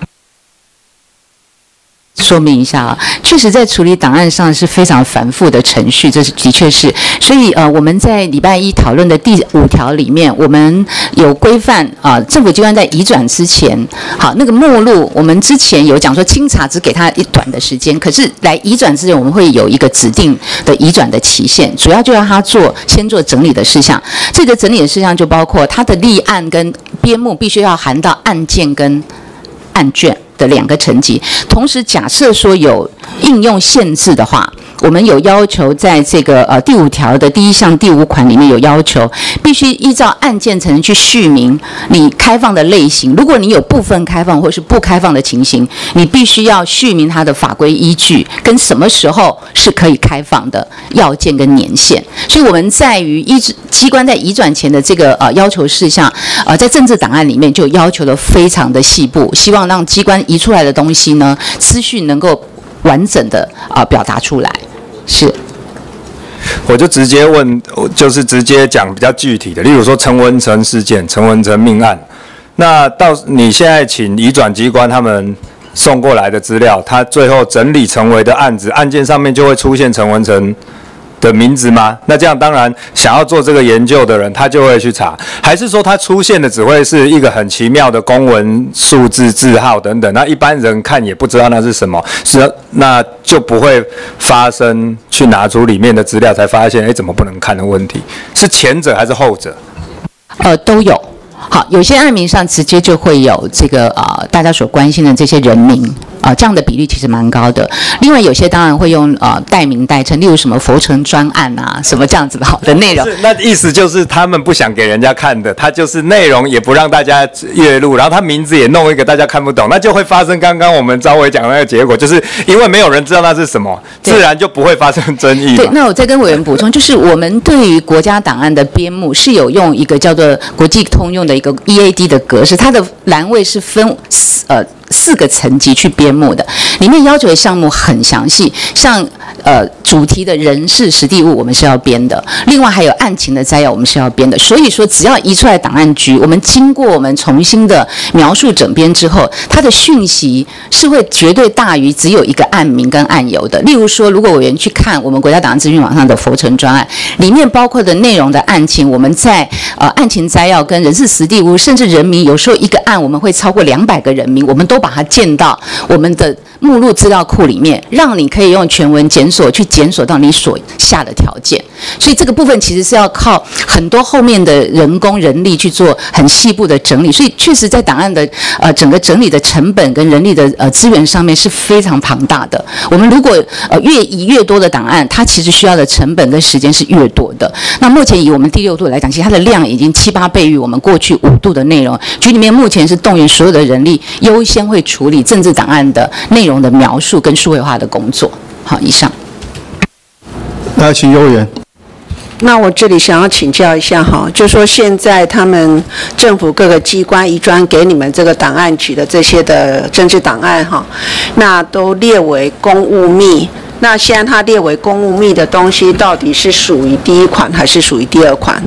说明一下啊，确实在处理档案上是非常繁复的程序，这是的确是。所以我们在礼拜一讨论的第5条里面，我们有规范政府机关在移转之前，好，那个目录我们之前有讲说清查只给他一短的时间，可是来移转之前我们会有一个指定的移转的期限，主要就要他先做整理的事项。这个整理的事项就包括他的立案跟编目必须要含到案件跟案卷的2个层级，同时假设说有应用限制的话，我们有要求在这个第5条的第1项第5款里面有要求，必须依照案件层去续明你开放的类型。如果你有部分开放或是不开放的情形，你必须要续明它的法规依据跟什么时候是可以开放的要件跟年限。所以我们在于机关在移转前的这个要求事项，在政治档案里面就要求的非常的细部，希望让机关移出来的东西呢，资讯能够完整的表达出来。是， 我就直接问，就是直接讲比较具体的，例如说陈文成事件、陈文成命案，那到你现在请移转机关他们送过来的资料，他最后整理成为的案子，案件上面就会出现陈文成的名字吗？那这样当然想要做这个研究的人他就会去查，还是说他出现的只会是一个很奇妙的公文数字字号等等，那一般人看也不知道那是什么，那就不会发生去拿出里面的资料才发现怎么不能看的问题，是前者还是后者？ 都有。好，有些案名上直接就会有这个大家所关心的这些人名这样的比例其实蛮高的。另外有些当然会用代名代称，例如什么佛成专案啊，什么这样子的好的内容。 那意思就是他们不想给人家看的，他就是内容也不让大家阅录，然后他名字也弄一个大家看不懂，那就会发生刚刚我们赵伟讲的那个结果，就是因为没有人知道那是什么，自然就不会发生争议。 对，那我再跟委员补充，就是我们对于国家档案的编目是有用一个叫做国际通用的一个 EAD 的格式，它的栏位是分4个层级去编目的，里面要求的项目很详细，像主题的人事实地物我们是要编的，另外还有案情的摘要我们是要编的。所以说只要移出来档案局，我们经过我们重新的描述整编之后，它的讯息是会绝对大于只有一个案名跟案由的。例如说，如果委员去看我们国家档案资讯网上的佛成专案，里面包括的内容的案情，我们在案情摘要跟人事实地物，甚至人名，有时候一个案我们会超过200个人名，我们都把它建到我们的目录资料库里面，让你可以用全文检索去检索到你所下的条件。所以这个部分其实是要靠很多后面的人工人力去做很细部的整理，所以确实在档案的整个整理的成本跟人力的资源上面是非常庞大的。我们如果越移越多的档案，它其实需要的成本跟时间是越多的。那目前以我们第6度来讲，其实它的量已经7、8倍于我们过去5度的内容。局里面目前是动员所有的人力，优先会处理政治档案的内容的描述跟数位化的工作。好，以上。 那请优委员。 那我这里想要请教一下哈，就说现在他们政府各个机关移转给你们这个档案局的这些的政治档案哈，那都列为公务秘。那现在它列为公务秘的东西，到底是属于第一款还是属于第二款？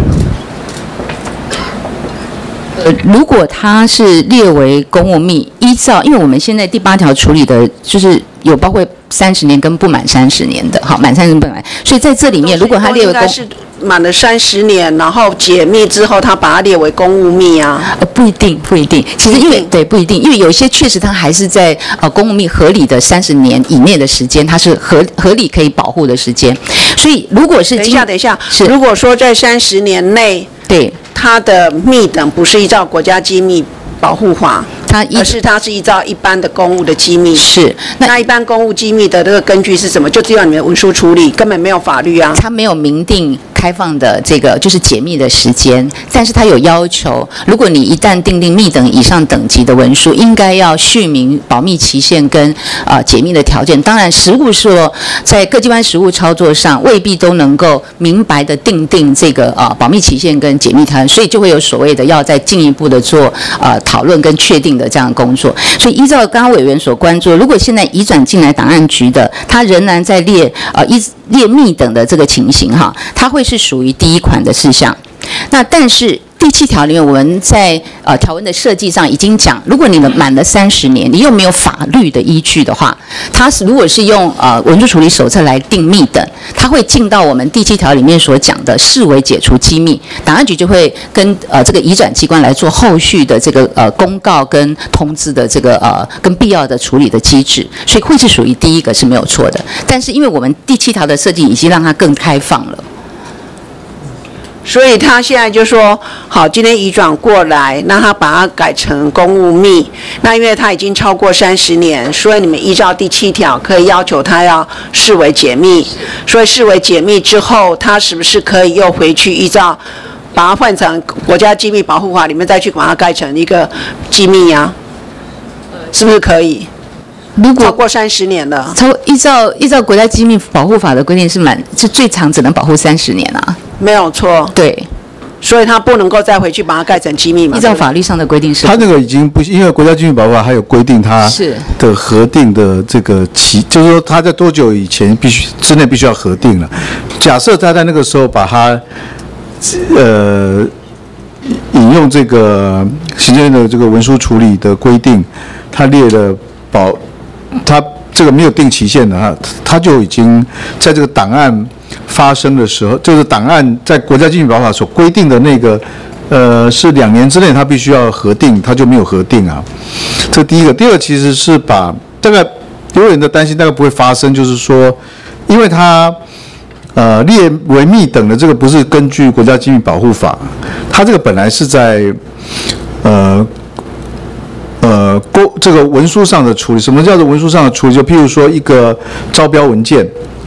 如果它是列为公务秘，依照，因为我们现在第8条处理的就是有包括30年跟不满30年的，好，满30年不满，所以在这里面，如果它列为公， 是满了30年，然后解密之后，它把它列为公务秘啊？ 不一定，不一定。其实因为对不一定，因为有一些确实它还是在公务秘合理的30年以内的时间，它是合理可以保护的时间。所以如果是等一下，如果说在30年内， 对它的密等不是依照国家机密保护法，而是它是依照一般的公务的机密。 是， 那一般公务机密的这个根据是什么？就只有你们的文书处理，根本没有法律啊。 它没有明定开放的这个就是解密的时间，但是它有要求，如果你一旦订定密等以上等级的文书，应该要续明保密期限跟解密的条件。当然，实务说在各机关实务操作上未必都能够明白的定这个保密期限跟解密条件，所以就会有所谓的要再进一步的做讨论跟确定的这样的工作。所以依照刚刚委员所关注，如果现在移转进来档案局的，它仍然在列密等的这个情形哈，它会是属于第一款的事项。那但是第7条里面，我们在条文的设计上已经讲，如果你们满了30年，你又没有法律的依据的话，它如果是用文书处理手册来定密等，它会进到我们第7条里面所讲的视为解除机密，档案局就会跟这个移转机关来做后续的这个公告跟通知的这个跟必要的处理的机制，所以会是属于第一个是没有错的。但是因为我们第7条的设计已经让它更开放了。 所以他现在就说，好，今天移转过来，那他把它改成公务秘。那因为他已经超过30年，所以你们依照第7条可以要求他要视为解密。所以视为解密之后，他是不是可以又回去依照把它换成国家机密保护法里面再去把它改成一个机密呀？是不是可以？如果超过30年了， 依照国家机密保护法的规定是最长只能保护30年啊。 没有错， 对， 所以他不能够再回去把它改成机密嘛。 依照法律上的规定是， 他那个已经不，因为国家机密保护法还有规定，它的核定的这个期，就是说他在多久以前之内必须要核定了。假设他在那个时候把它引用这个行政院的这个文书处理的规定，他列了他这个没有定期限的，他就已经在这个档案发生的时候，就是档案在国家机密保护法所规定的那个，是2年之内他必须要核定，他就没有核定啊。这第一个，第二个其实是把大概有人的担心大概不会发生，就是说，因为他列为密等的这个不是根据国家机密保护法，他这个本来是在这个文书上的处理。什么叫做文书上的处理？就譬如说一个招标文件，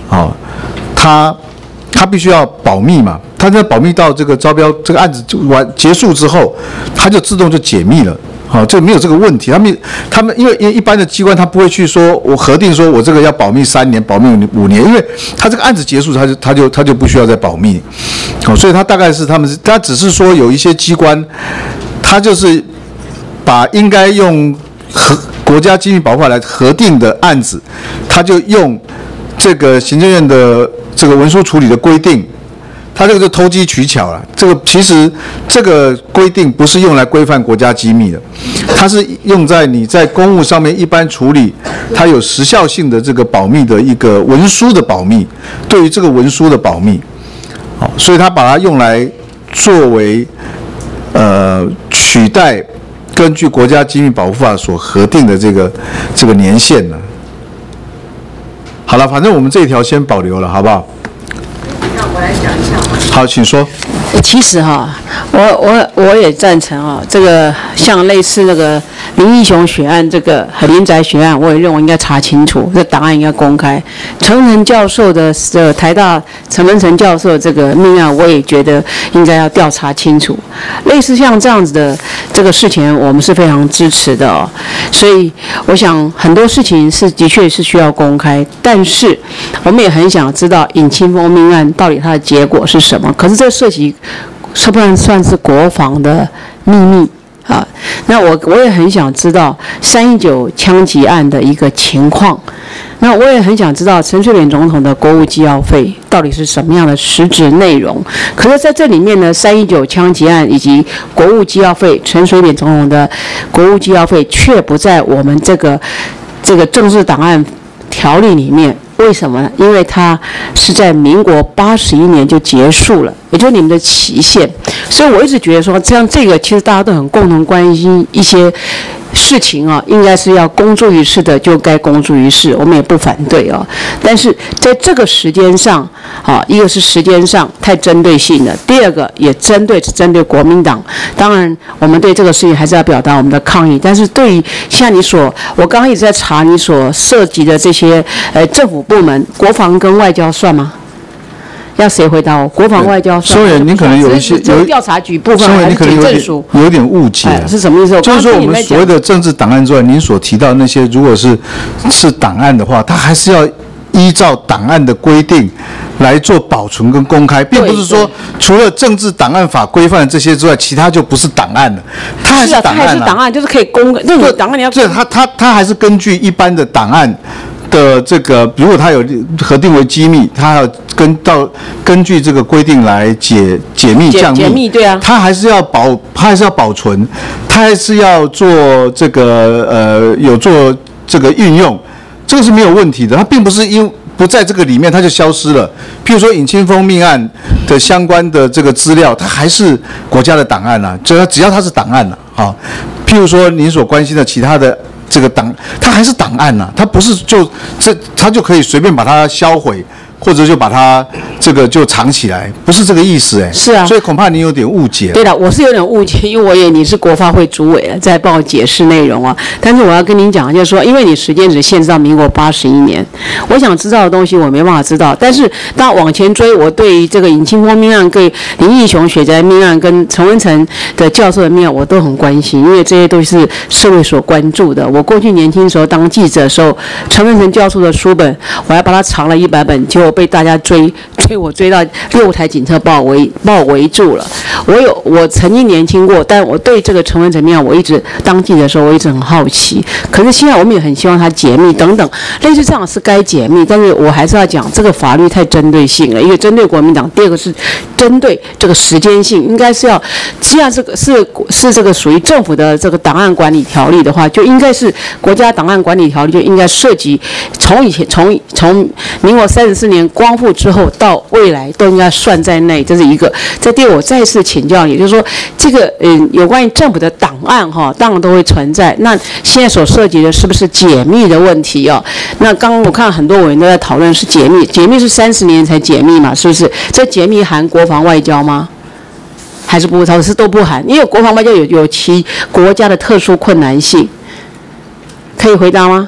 它必须要保密嘛，它在保密到这个招标这个案子结束之后，它就自动就解密了。这没有这个问题。他们因为一般的机关，他不会去说我核定说我这个要保密3年，保密5年，因为他这个案子结束，他就不需要再保密。所以他大概是他只是说有一些机关，他就是把应该用国家机密保护法来核定的案子，他就用这个行政院的这个文书处理的规定，他这个就投机取巧了。这个其实这个规定不是用来规范国家机密的，它是用在你在公务上面一般处理，它有时效性的这个保密的一个文书的保密，对于这个文书的保密，所以他把它用来作为取代根据国家机密保护法所核定的这个年限呢。好了，反正我们这一条先保留了，好不好？ 那我来讲一下。 好，请说。 其实我也赞成这个像类似那个林义雄血案，这个林宅血案，我也认为应该查清楚，这档案应该公开。陈文成教授的台大陈文成教授这个命案，我也觉得应该要调查清楚。类似像这样子的这个事情，我们是非常支持的所以我想很多事情的确是需要公开，但是我们也很想知道尹清峰命案到底它的结果是什么。可是这涉及不算是国防的秘密啊？那我也很想知道319枪击案的一个情况。那我也很想知道陈水扁总统的国务机要费到底是什么样的实质内容。可是在这里面呢，319枪击案以及国务机要费，陈水扁总统的国务机要费却不在我们这个政治档案条例里面。为什么呢？因为它是在民国81年就结束了，也就是你们的期限。所以我一直觉得说，这个其实大家都很共同关心一些事情啊，应该是要公诸于世的，就该公诸于世，我们也不反对啊。但是在这个时间上，一个是时间上太针对性了，第二个也针对国民党。当然，我们对这个事情还是要表达我们的抗议。但是对于像我刚刚一直在查你所涉及的这些政府部门，国防跟外交算吗？要谁回答我？国防外交算？ 所以您可能有一些调查局部分还是警政署有点误解， 是什么意思？ 就是说我们所谓的政治档案之外，您所提到那些，如果是档案的话，它还是要依照档案的规定来做保存跟公开，并不是说除了政治档案法规范这些之外，其他就不是档案了。它还是档案它还是档案，就是可以公开。那你档案你要对它还是根据一般的档案的这个，如果它有核定为机密，它要根据这个规定来解密降密。 解密对啊， 它还是要保存，它还是要做这个有做这个运用，这个是没有问题的。它并不是因不在这个里面它就消失了。譬如说尹清峰命案的相关的这个资料，它还是国家的档案啊，只要它是档案了啊。譬如说您所关心的其他的。这个它还是档案呐，它不是它就可以随便把它销毁，或者就把它这个就藏起来，不是这个意思是啊， 所以恐怕你有点误解。 对了，我是有点误解，因为你是国发会主委了，在帮我解释内容啊。但是我要跟您讲，就是说，因为你时间只限制到民国81年，我想知道的东西我没办法知道。但是当往前追，我对于这个尹清峰命案、跟林义雄血宅命案、跟陈文成的教授的命案，我都很关心，因为这些都是社会所关注的。我过去年轻的时候当记者的时候，陈文成教授的书本，我还把它藏了100本，结果被大家追到6台警车把我围住了。我曾经年轻过，但我对这个陈文成命案，我一直当记者的时候，我一直很好奇。可是现在我们也很希望他解密等等，类似这样是该解密，但是我还是要讲这个法律太针对性了，因为针对国民党。第二个是针对这个时间性，应该是要，既然这个是这个属于政府的这个档案管理条例的话，就应该是国家档案管理条例就应该涉及从民国34年光复之后到未来都应该算在内，这是一个。这第二，我再次请教你，就是说这个有关于政府的档案当然都会存在。那现在所涉及的是不是解密的问题哦？那刚刚我看很多委员都在讨论是解密是30年才解密嘛？是不是？这解密含国防外交吗？还是不？是都不含？因为国防外交有其国家的特殊困难性，可以回答吗？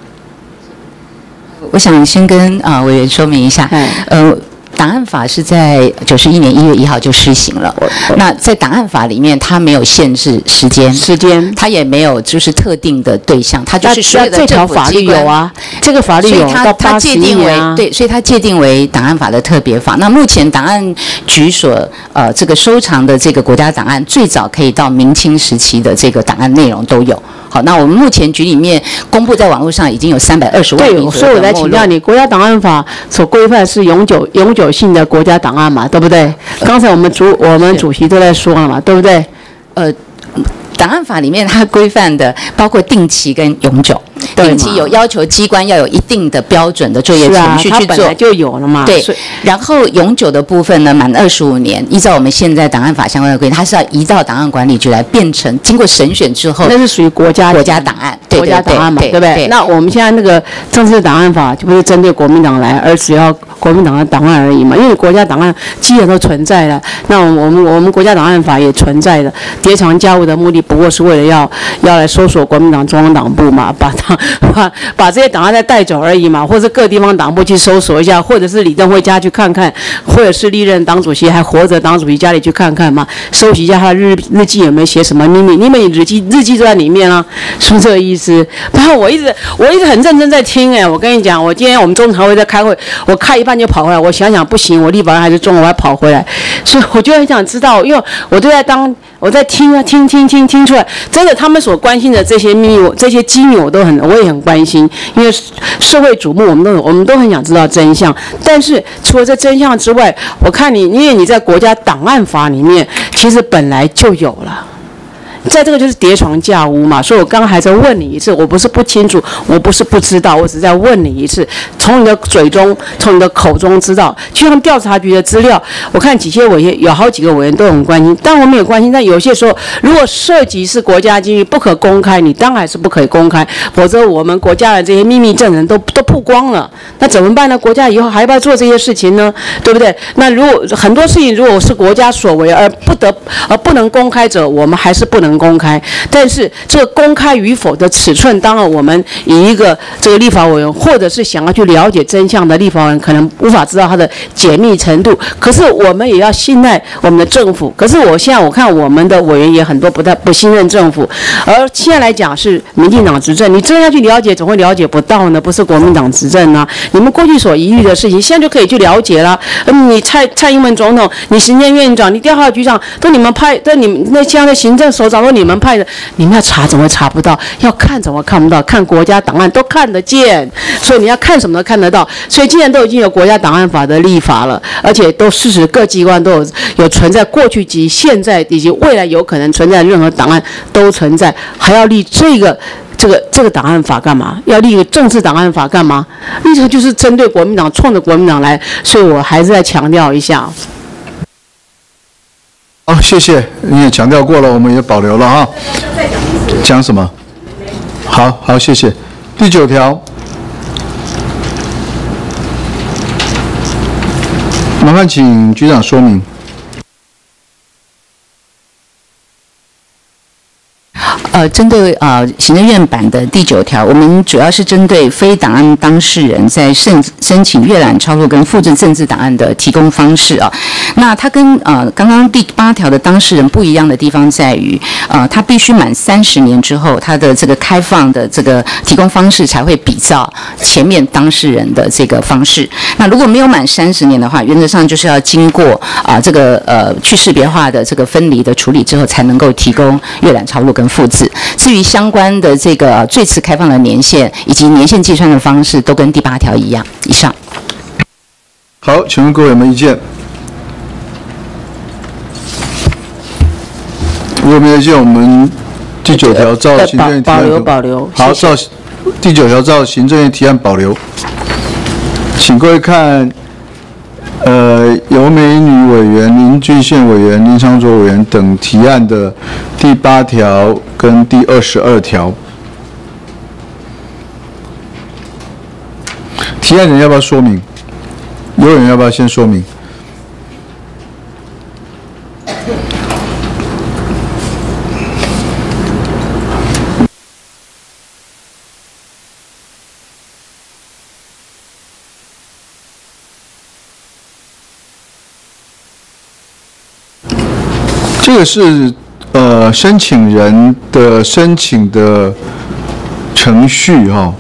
我想先跟委员说明一下，档案法是在91年1月1号就施行了。那在档案法里面，它没有限制时间，它也没有就是特定的对象，它就是所有的政府机关有啊， 这个法律有到 81年啊，对，所以它界定为档案法的特别法。那目前档案局所这个收藏的这个国家档案，最早可以到明清时期的这个档案内容都有。好，那我们目前局里面公布在网络上已经有320万名。 对，所以我来请教你，国家档案法所规范是永久性的国家档案嘛，对不对？刚才我们主席都在说了嘛，对不对？ 档案法里面它规范的包括定期跟永久。定期有要求机关要有一定的标准的作业程序去做，它本来就有了嘛。 对，然后永久的部分呢，满25年，依照我们现在档案法相关的规定，它是要移到档案管理局来变成经过审选之后， 那是属于国家档案， 国家档案嘛，对不对？那我们现在那个政治档案法就不是针对国民党来，而只要国民党的档案而已嘛，因为国家档案基本都存在了。那我们国家档案法也存在的，叠床架屋的目的不过是为了要来搜索国民党中央党部嘛，把这些档案再带走而已嘛，或者各地方党部去搜索一下，或者是李登辉家去看看，或者是历任党主席还活着党主席家里去看看嘛，收集一下他的日记有没有写什么秘密，因为日记都在里面啊，是不是这个意思？然后我一直很认真在听我跟你讲，我今天我们中常会在开会，我开一半就跑回来，我想想不行，我立法院还是中午还跑回来，所以我就很想知道，因为我在听出来，真的他们所关心的这些秘密，这些机密我也很关心，因为社会瞩目，我们都很想知道真相。但是除了这真相之外，我看你，因为你在国家档案法里面其实本来就有了。在这个就是叠床架屋嘛，所以我刚刚还在问你一次，我不是不清楚，我不是不知道，我只是在问你一次，从你的嘴中，从你的口中知道。就像调查局的资料，我看几些委员有好几个委员都很关心，当然我们也关心，但有些时候如果涉及是国家机密不可公开，你当然是不可以公开，否则我们国家的这些秘密证人都曝光了，那怎么办呢？国家以后还要不要做这些事情呢？对不对？那如果很多事情如果是国家所为而不能公开者，我们还是不能公开，但是这个公开与否的尺寸，当然我们以一个这个立法委员，或者是想要去了解真相的立法委员，可能无法知道它的解密程度。可是我们也要信赖我们的政府。可是现在我看我们的委员也很多不信任政府，而现在来讲是民进党执政，你真的要去了解，总会了解不到呢？不是国民党执政啊？你们过去所疑虑的事情，现在就可以去了解了。你蔡英文总统，你行政院长，你调查局长，都你们派，都你们那现在的行政首长。都你们派的，你们要查怎么查不到？要看怎么看不到？看国家档案都看得见，所以你要看什么都看得到。所以既然都已经有国家档案法的立法了，而且都事实各机关都有存在过去及现在以及未来有可能存在的任何档案都存在，还要立这个档案法干嘛？要立一个政治档案法干嘛？立这个就是针对国民党，冲着国民党来。所以我还是再强调一下。 好，谢谢，你也强调过了，我们也保留了哈。讲什么？好，谢谢。第9条，麻烦请局长说明。 针对行政院版的第9条，我们主要是针对非档案当事人在申请阅览、抄录跟复制政治档案的提供方式啊。那它跟刚刚第8条的当事人不一样的地方在于，它必须满30年之后，它的这个开放的这个提供方式才会比照前面当事人的这个方式。那如果没有满30年的话，原则上就是要经过这个去识别化的这个分离的处理之后，才能够提供阅览、抄录跟复制。至于相关的这个最迟开放的年限以及年限计算的方式，都跟第8条一样。以上。 好，请问各位有没有意见？如果没有意见，我们第9条照行政院提案保留。 好，照第9条照行政院提案保留。请各位看，尤美女委员、林俊宪委员、林长佐委员等提案的第8条跟第22条。提案人要不要说明？有人要不要先说明？这个是申请人的申请的程序哈。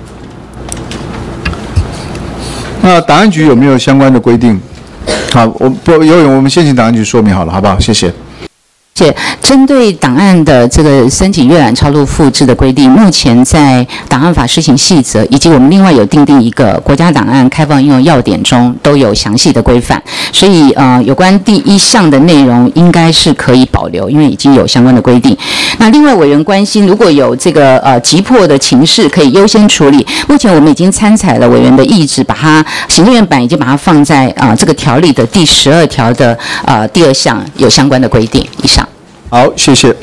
那档案局有没有相关的规定？好，我们先请档案局说明好了，好不好？谢谢。 针对档案的这个申请阅览、抄录、复制的规定，目前在档案法施行细则以及我们另外有订定一个国家档案开放应用要点中都有详细的规范，所以有关第1项的内容应该是可以保留，因为已经有相关的规定。那另外委员关心，如果有这个急迫的情势可以优先处理，目前我们已经参采了委员的意志，把它行政院版已经把它放在这个条例的第12条的第2项有相关的规定。以上。 好，谢谢。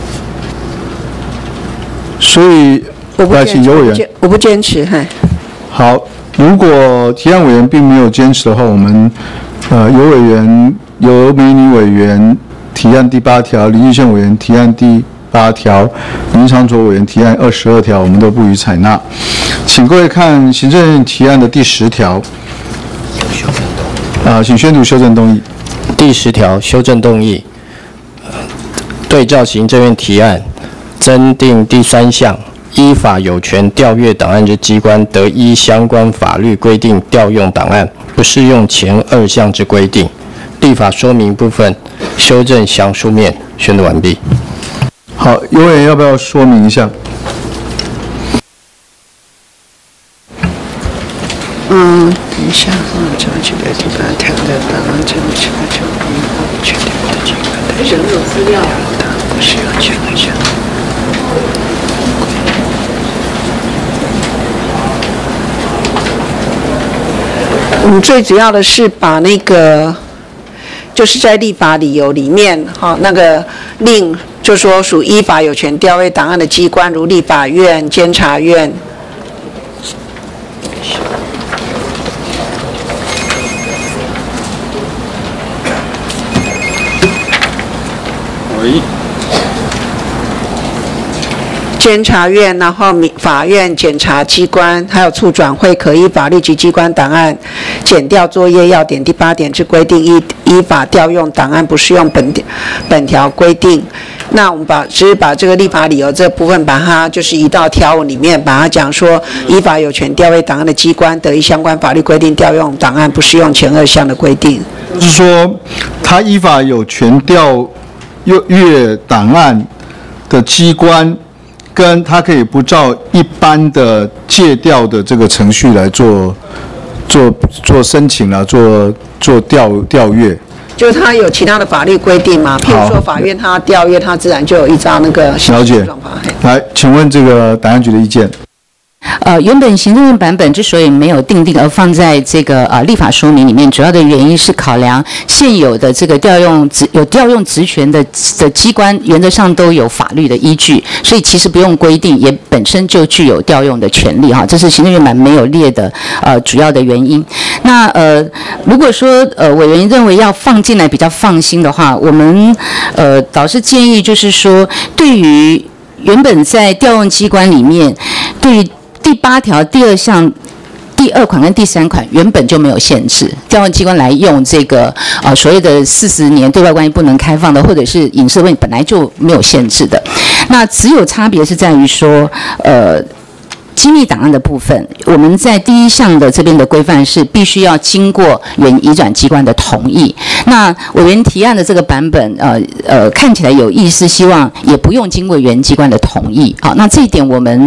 所以，请尤委员， 我不坚持， 好，如果提案委员并没有坚持的话，我们由美女委员提案第8条，林玉宪委员提案第8条，林长佐委员提案22条，我们都不予采纳。请各位看行政院提案的第10条。请宣读修正动议。 第10条修正动议，对照行政院提案，增订第3项，依法有权调阅档案之机关，得依相关法律规定调用档案，不适用前2项之规定。立法说明部分修正详书面宣读完毕。 好，有委员要不要说明一下？ 等一下，这个第8条的档案，这个确定的机关的人有资料，不需要确认一下。我们最主要的是把那个，就是在立法理由里面，那个令就说属依法有权调阅档案的机关，如立法院、监察院。监察院，然后法院、检察机关，还有促转会，可依法律及机关档案检调作业要点第8点之规定，依法调用档案，不适用本条规定。那我们只是把这个立法理由这部分，把它就是移到条文里面，把它讲说，依法有权调阅档案的机关，得依相关法律规定调用档案，不适用前2项的规定。 就是说，他依法有权调阅档案的机关，跟他可以不照一般的借调的这个程序来做申请啦，做调阅。 就是他有其他的法律规定嘛，譬如说法院他调阅，他自然就有依照那个了解。来，请问这个档案局的意见。 原本行政院版本之所以没有定而放在这个立法说明里面，主要的原因是考量现有的这个调用职权的机关，原则上都有法律的依据，所以其实不用规定，也本身就具有调用的权利哈，这是行政院版没有列的主要的原因。那如果说委员认为要放进来比较放心的话，我们导师建议就是说，对于原本在调用机关里面，对于第8条第2项第2款跟第3款原本就没有限制，调用机关来用这个所谓的40年对外关系不能开放的，或者是隐私问题本来就没有限制的。那只有差别是在于说，机密档案的部分，我们在第1项的这边的规范是必须要经过原移转机关的同意。那委员提案的这个版本，看起来有意思，希望也不用经过原机关的同意。好，那这一点我们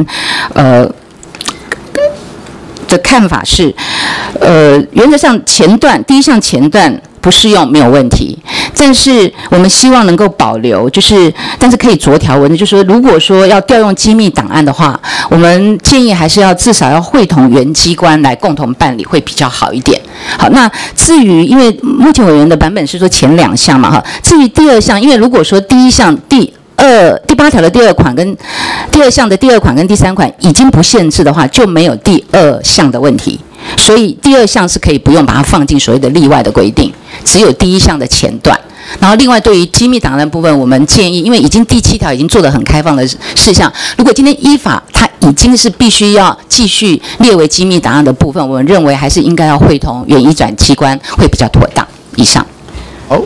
的看法是，原则上第1项前段不适用没有问题，但是我们希望能够保留，但是可以酌条文的，就是说，如果说要调用机密档案的话，我们建议还是至少要会同原机关来共同办理，会比较好一点。好，那至于因为目前委员的版本是说前2项嘛，哈，至于第2项，因为如果说第1项第8条的第2款跟第2项的第2款跟第3款已经不限制的话，就没有第2项的问题。所以第2项是可以不用把它放进所谓的例外的规定，只有第1项的前段。然后另外对于机密档案的部分，我们建议，因为已经第7条已经做得很开放的事项，如果今天依法它已经是必须要继续列为机密档案的部分，我们认为还是应该要会同原移转机关会比较妥当。以上。 好。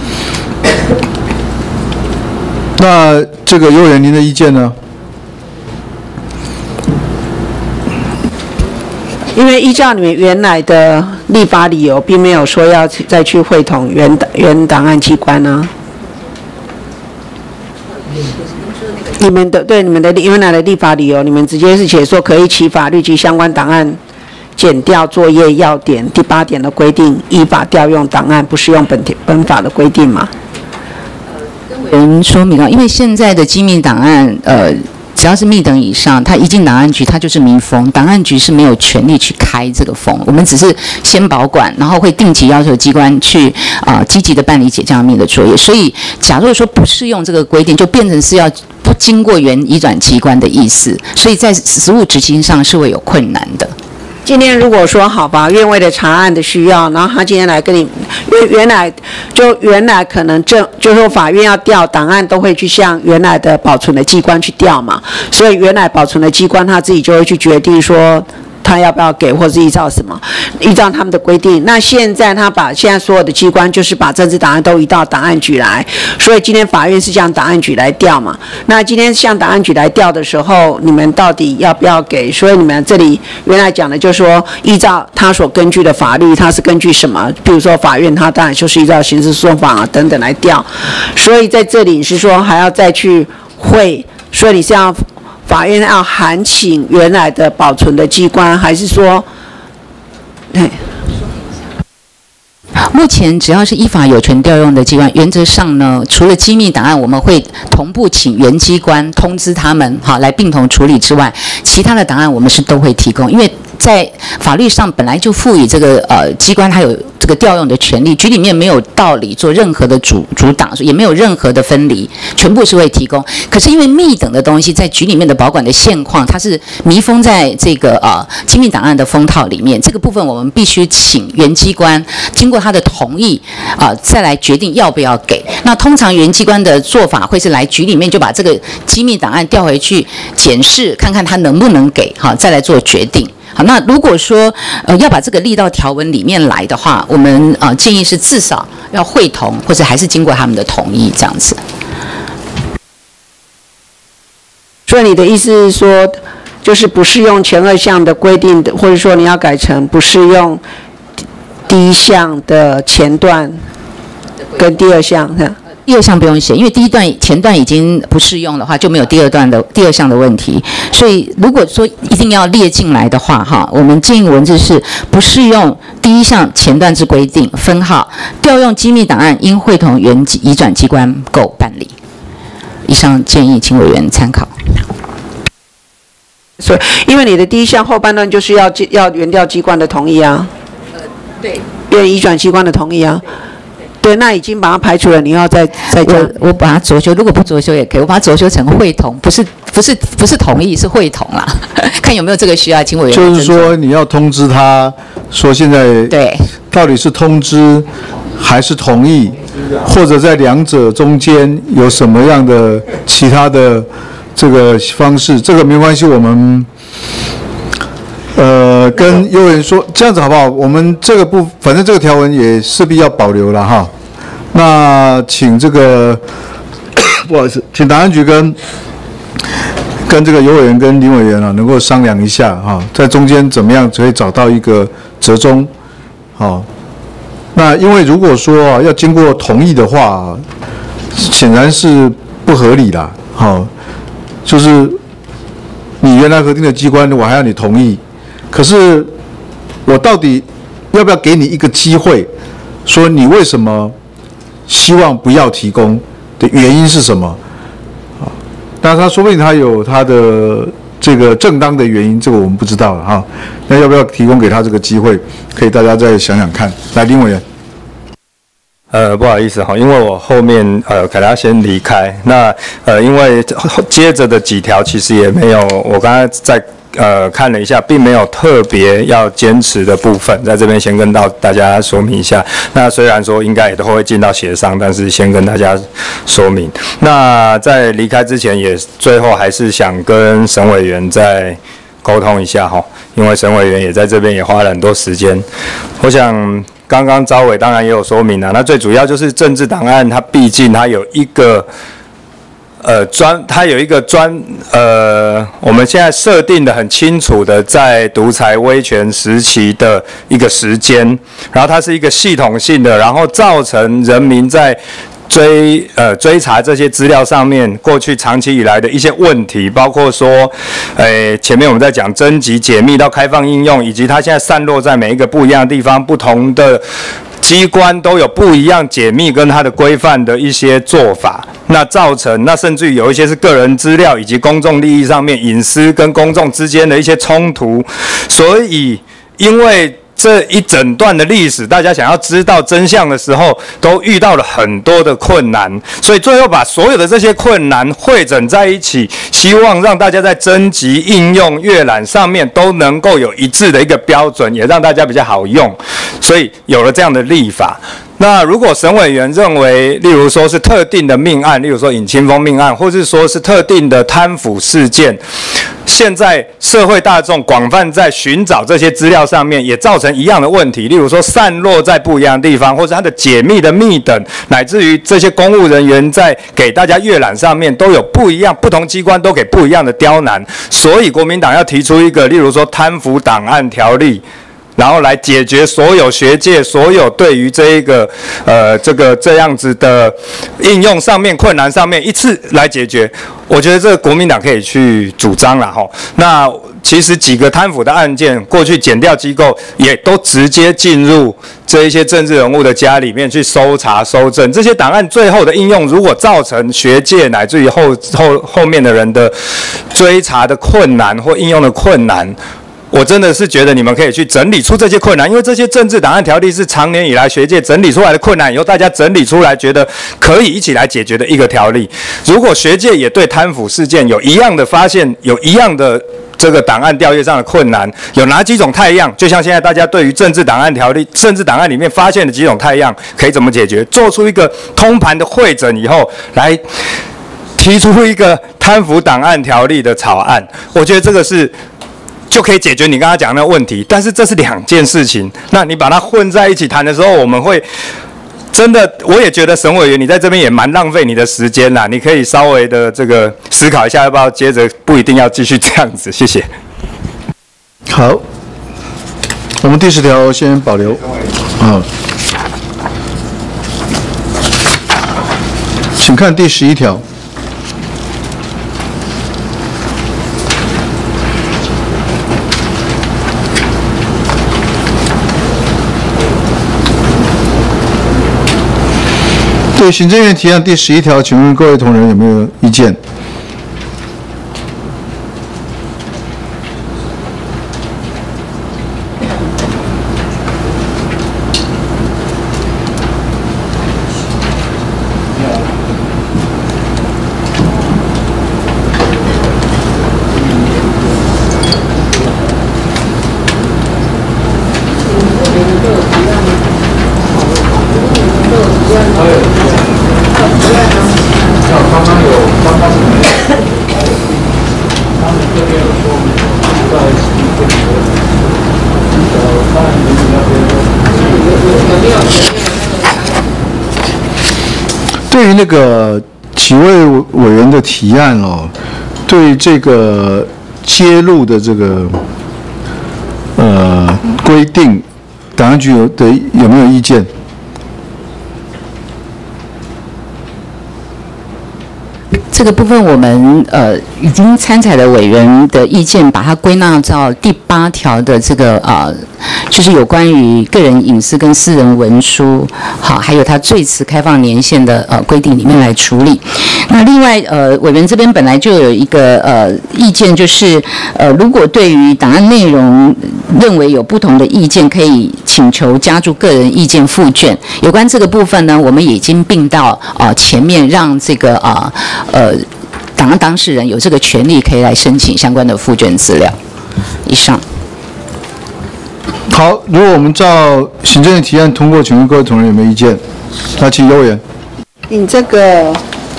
那这个有委员您的意见呢？ 因为依照你们原来的立法理由，并没有说要再去会同原档案机关呢。你们的原来的立法理由，你们直接是写说可以其法律及相关档案检调作业要点第8点的规定，依法调用档案，不适用本法的规定嘛？ 说明因为现在的机密档案，只要是密等以上，它一进档案局，它就是密封，档案局是没有权利去开这个封，我们只是先保管，然后会定期要求机关去积极的办理解降密的作业。所以，假如说不适用这个规定，就变成是要不经过原移转机关的意思，所以在实务执行上是会有困难的。 今天如果说好吧，院为了查案的需要，然后他今天来跟你，原来可能就是说法院要调档案都会去向原来的保存的机关去调嘛，所以原来保存的机关他自己就会去决定说他要不要给，或是依照什么，依照他们的规定。那现在他把现在所有的机关就是把政治档案都移到档案局来，所以今天法院是向档案局来调嘛。那今天向档案局来调的时候，你们到底要不要给？所以你们这里原来讲的就是说，依照他所根据的法律，他是根据什么？比如说法院，他当然就是依照刑事诉讼法啊等等来调。所以在这里你是说还要再去会，所以你是要。法院要函请原来的保存的机关，还是说， 目前只要是依法有权调用的机关，原则上呢，除了机密档案我们会同步请原机关通知他们，好来并同处理之外，其他的档案我们是都会提供，因为在法律上本来就赋予这个机关它有这个调用的权利，局里面没有道理做任何的阻挡，也没有任何的分离，全部是会提供。可是因为密等的东西在局里面的保管的现况，它是密封在这个机密档案的封套里面，这个部分我们必须请原机关经过他的同意再来决定要不要给。那通常原机关的做法会是来局里面就把这个机密档案调回去检视，看看他能不能给，再来做决定。好，那如果说要把这个列到条文里面来的话，我们建议是至少要会同，或者还是经过他们的同意这样子。 所以你的意思是说，就是不适用前2项的规定的，或者说你要改成不适用第1项的前段跟第2项这样。 第2项不用写，因为前段已经不适用的话，就没有第2项的问题。所以如果说一定要列进来的话，我们建议文字是不适用第1项前段之规定，分号调用机密档案应会同原移转机关购办理。以上建议请委员参考。 所以，因为你的第1项后半段就是要原调机关的同意啊， 对， 原移转机关的同意啊。对，那已经把它排除了，你要再加。 我把它着修，如果不着修也可以，我把它着修成会同，不是同意，是会同啦。看有没有这个需要，请委员。 就是说你要通知他说现在对到底是通知还是同意，或者在2者中间有什么样的其他的这个方式，这个没关系，我们。跟幼儿园说这样子好不好？我们这个反正这个条文也势必要保留了哈。那请这个不好意思，请档案局跟这个幼儿园跟林委员能够商量一下哈，在中间怎么样可以找到一个折中。好，那因为如果说要经过同意的话，显然是不合理啦。好，就是你原来核定的机关，我还要你同意。可是，我到底要不要给你一个机会，说你为什么希望不要提供的原因是什么？啊，那他说不定他有他的这个正当的原因，这个我们不知道了哈。那要不要提供给他这个机会？可以大家再想想看。来，林委员。 不好意思哈，因为我后面可能要先离开。那因为接着的几条其实也没有，我刚才在看了一下，并没有特别要坚持的部分，在这边先跟大家说明一下。那虽然说应该也都会进到协商，但是先跟大家说明。那在离开之前，也最后还是想跟沈委员再沟通一下哈，因为沈委员也在这边也花了很多时间。我想刚刚招委当然也有说明了，那最主要就是政治档案，它毕竟它有一个。它有一个我们现在设定的很清楚的，在独裁威权时期的一个时间，然后它是一个系统性的，然后造成人民在追查这些资料上面，过去长期以来的一些问题，包括说，前面我们在讲征集、解密到开放应用，以及它现在散落在每一个不一样的地方，不同的机关都有不一样解密跟它的规范的一些做法，那造成那甚至于有一些是个人资料以及公众利益上面隐私跟公众之间的一些冲突，所以因为这一整段的历史，大家想要知道真相的时候，都遇到了很多的困难，所以最后把所有的这些困难汇整在一起，希望让大家在征集、应用、阅览上面都能够有一致的一个标准，也让大家比较好用，所以有了这样的立法。那如果审委员认为，例如说是特定的命案，例如说尹清峰命案，或是说是特定的贪腐事件，现在社会大众广泛在寻找这些资料上面，也造成一样的问题，例如说散落在不一样的地方，或者它的解密的密等，乃至于这些公务人员在给大家阅览上面都有不一样，不同机关都给不一样的刁难，所以国民党要提出一个，例如说贪腐档案条例。然后来解决所有学界所有对于这一个这样子的应用上面困难上面一次来解决，我觉得这个国民党可以去主张了哈。那其实几个贪腐的案件，过去检调机构也都直接进入这一些政治人物的家里面去搜查搜证，这些档案最后的应用，如果造成学界乃至于后面的人的追查的困难或应用的困难。我真的是觉得你们可以去整理出这些困难，因为这些政治档案条例是长年以来学界整理出来的困难，以后大家整理出来觉得可以一起来解决的一个条例。如果学界也对贪腐事件有一样的发现，有一样的这个档案调阅上的困难，有哪几种态样，就像现在大家对于政治档案条例、政治档案里面发现的几种态样可以怎么解决，做出一个通盘的汇整以后，来提出一个贪腐档案条例的草案，我觉得这个是。就可以解决你刚刚讲的那个问题，但是这是两件事情。那你把它混在一起谈的时候，我们会真的，我也觉得审委员你在这边也蛮浪费你的时间啦。你可以稍微的这个思考一下，要不要接着不一定要继续这样子。谢谢。 好，我们第10条先保留。请看第11条。对行政院提案第11条，请问各位同仁有没有意见？对于那个几位委员的提案哦，对这个揭露的这个规定，档案局有没有意见？ 这个部分我们已经参采的委员的意见，把它归纳到第8条的这个就是有关于个人隐私跟私人文书，好，还有它最迟开放年限的规定里面来处理。那另外委员这边本来就有一个意见，就是如果对于档案内容认为有不同的意见，可以请求加注个人意见附卷。有关这个部分呢，我们已经并到前面，让这个档案当事人有这个权利可以来申请相关的附卷资料。以上。 好，如果我们照行政院提案通过，请问各位同仁有没有意见？那请尤委员。 你这个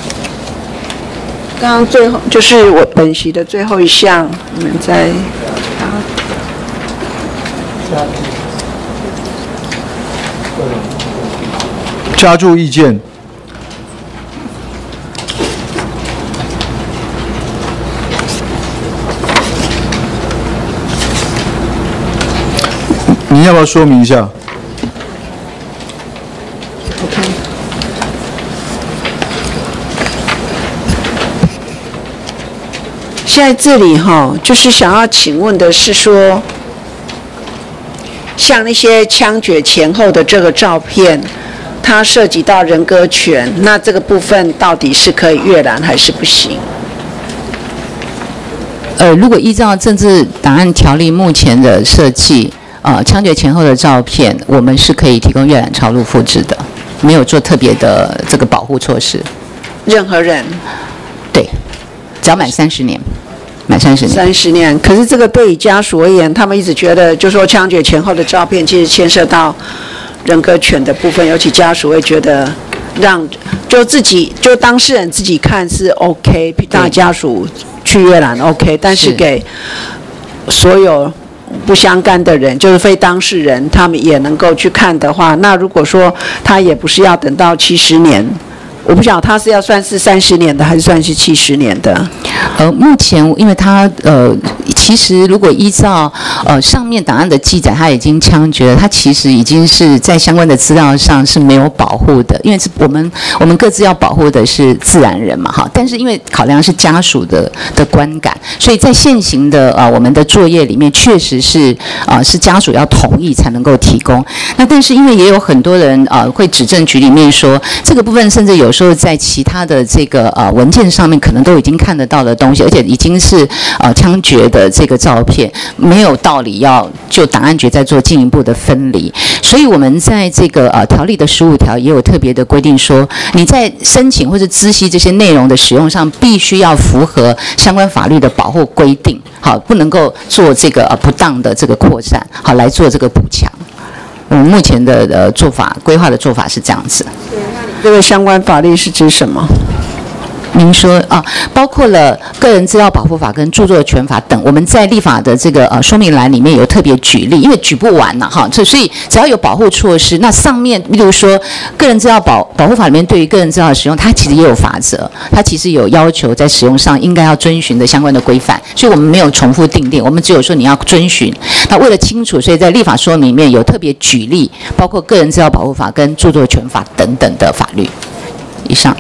刚刚最后就是我本席的最后一项，你们再加注意见。你要不要说明一下？ OK。现在这里就是想要请问的是说，像那些枪决前后的这个照片，它涉及到人格权，那这个部分到底是可以阅览还是不行？ 如果依照政治档案条例目前的设计， 枪决前后的照片，我们是可以提供阅览抄录复制的，没有做特别的这个保护措施。 任何人？ 对，只要满30年。满30年 ，30年。可是这个对于家属而言，他们一直觉得，就说枪决前后的照片，其实牵涉到人格权的部分，尤其家属会觉得就当事人自己看是 OK， 让家属去阅览 OK， 但是给所有不相干的人，就是非当事人，他们也能够去看的话，那如果说他也不是要等到70年。我不晓得他是要算是30年的，还是算是70年的？ 目前因为他其实如果依照上面档案的记载，他已经枪决了，他其实已经是在相关的资料上是没有保护的，因为是我们各自要保护的是自然人嘛，哈。但是因为考量是家属的观感，所以在现行的我们的作业里面，确实是是家属要同意才能够提供。那但是因为也有很多人会指证局里面说，这个部分甚至有时候在其他的这个文件上面可能都已经看得到的东西，而且已经是枪决的这个照片，没有道理要就档案局再做进一步的分离。所以我们在这个条例的15条也有特别的规定说，你在申请或是知悉这些内容的使用上，必须要符合相关法律的保护规定，好，不能够做这个不当的这个扩散，好来做这个补强。我们目前的做法规划的做法是这样子。 这个相关法律是指什么？ 您说包括了个人资料保护法跟著作权法等，我们在立法的这个说明栏里面有特别举例，因为举不完呐哈，所以只要有保护措施，那上面例如说个人资料保护法里面对于个人资料的使用，它其实也有法则，它其实有要求在使用上应该要遵循的相关的规范，所以我们没有重复定定，我们只有说你要遵循。那为了清楚，所以在立法说明里面有特别举例，包括个人资料保护法跟著作权法等等的法律。以上。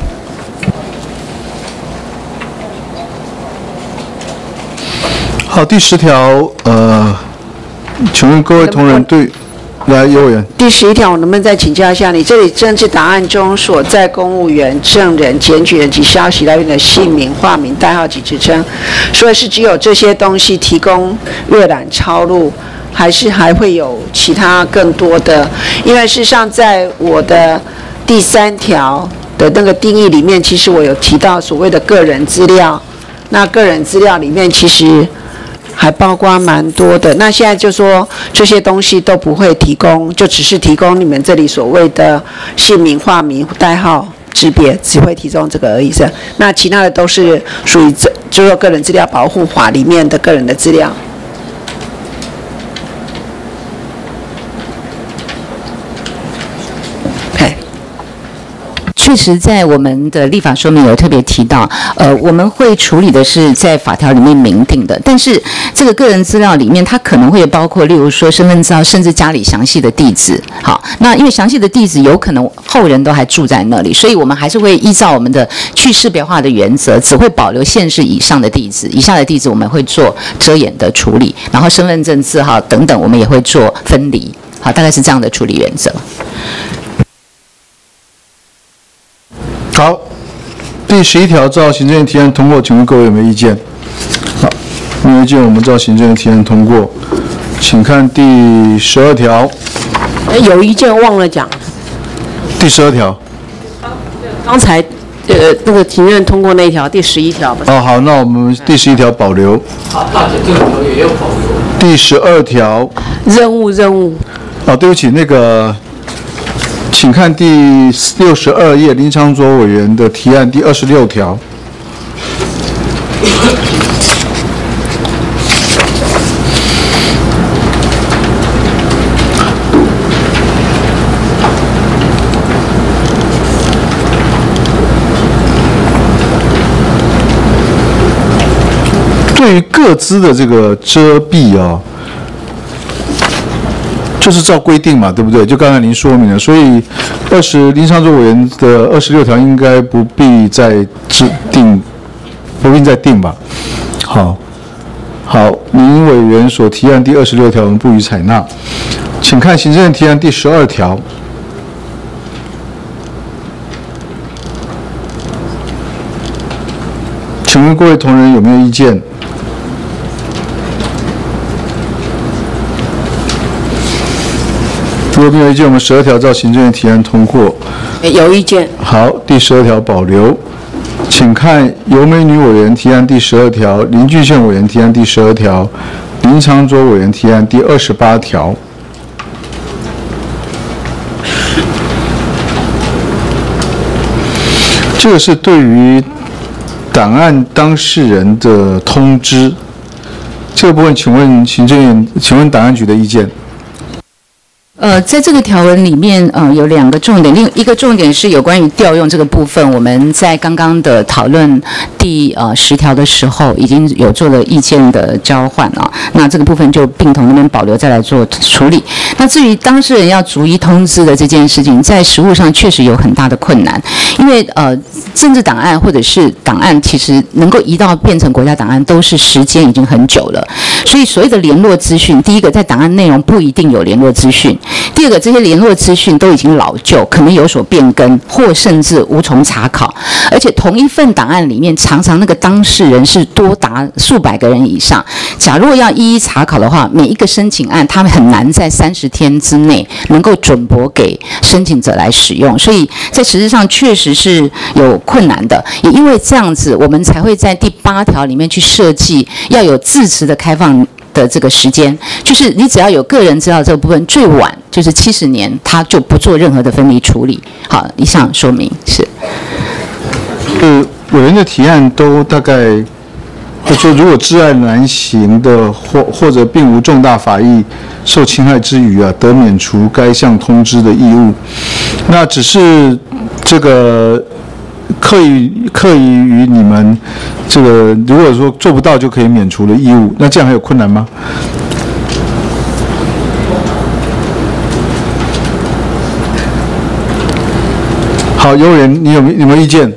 好，第10条，请问各位同仁对，来叶委员。 第11条，我能不能再请教一下你？这里政治档案中所在公务员、证人、检举人及消息来源的姓名、化名、代号及职称，所以是只有这些东西提供阅览抄录，还是还会有其他更多的？因为事实上，在我的第3条的那个定义里面，其实我有提到所谓的个人资料，那个人资料里面其实还包括蛮多的。那现在就说这些东西都不会提供，就只是提供你们这里所谓的姓名、化名、代号、识别，只会提供这个而已是。那其他的都是属于就是说个人资料保护法里面的个人的资料。 确实，在我们的立法说明有特别提到，我们会处理的是在法条里面明定的，但是这个个人资料里面，它可能会包括，例如说身份证，甚至家里详细的地址。好，那因为详细的地址有可能后人都还住在那里，所以我们还是会依照我们的去识别化的原则，只会保留县市以上的地址，以下的地址我们会做遮掩的处理，然后身份证字号等等，我们也会做分离。好，大概是这样的处理原则。 好，第11条照行政院提案通过，请问各位有没有意见？好，没有意见，我们照行政院提案通过。请看第12条。 有意见忘了讲。 第12条。 刚才那个行政院通过那一条，第11条吧。 好，那我们第11条保留。 好，大姐这个条也有保留。 第12条。 任务。 对不起，那个。请看第62页林昌佐委员的提案第26条。对于个资的这个遮蔽就是照规定嘛，对不对？就刚才您说明了，所以林昌佐委员的26条应该不必再定吧？好，林委员所提案第26条我们不予采纳。请看行政院提案第12条。请问各位同仁有没有意见？ 如果没有意见，我们12条照行政院提案通过。 有意见。 好，第12条保留。请看尤美女委员提案第12条、林俊宪委员提案第12条、林长佐委员提案第28条。这个是对于档案当事人的通知，这个部分请问行政院，请问档案局的意见。 在这个条文里面，有2个重点，另一个重点是有关于调用这个部分，我们在刚刚的讨论第10条的时候，已经有做了意见的交换啊。那这个部分就并同那边保留再来做处理。那至于当事人要逐一通知的这件事情，在实务上确实有很大的困难，因为政治档案或者是档案，其实能够移到变成国家档案，都是时间已经很久了。所以所谓的联络资讯，第一个在档案内容不一定有联络资讯。第二个，这些联络资讯都已经老旧，可能有所变更，或甚至无从查考。而且同一份档案里面，常常那个当事人是多达数百个人以上。假如要一一查考的话，每一个申请案，他们很难在30天之内能够准驳给申请者来使用。所以在实质上确实是有困难的。也因为这样子，我们才会在第8条里面去设计要有字词的开放的这个时间，就是你只要有个人资料这个部分，最晚就是70年，他就不做任何的分离处理。好，以上说明是。 委员的提案都大概就说，如果挚爱难行的或者并无重大法益受侵害之余啊，得免除该项通知的义务。那只是这个刻意于你们这个，如果说做不到就可以免除的义务，那这样还有困难吗？好，尤委员，你有没有意见？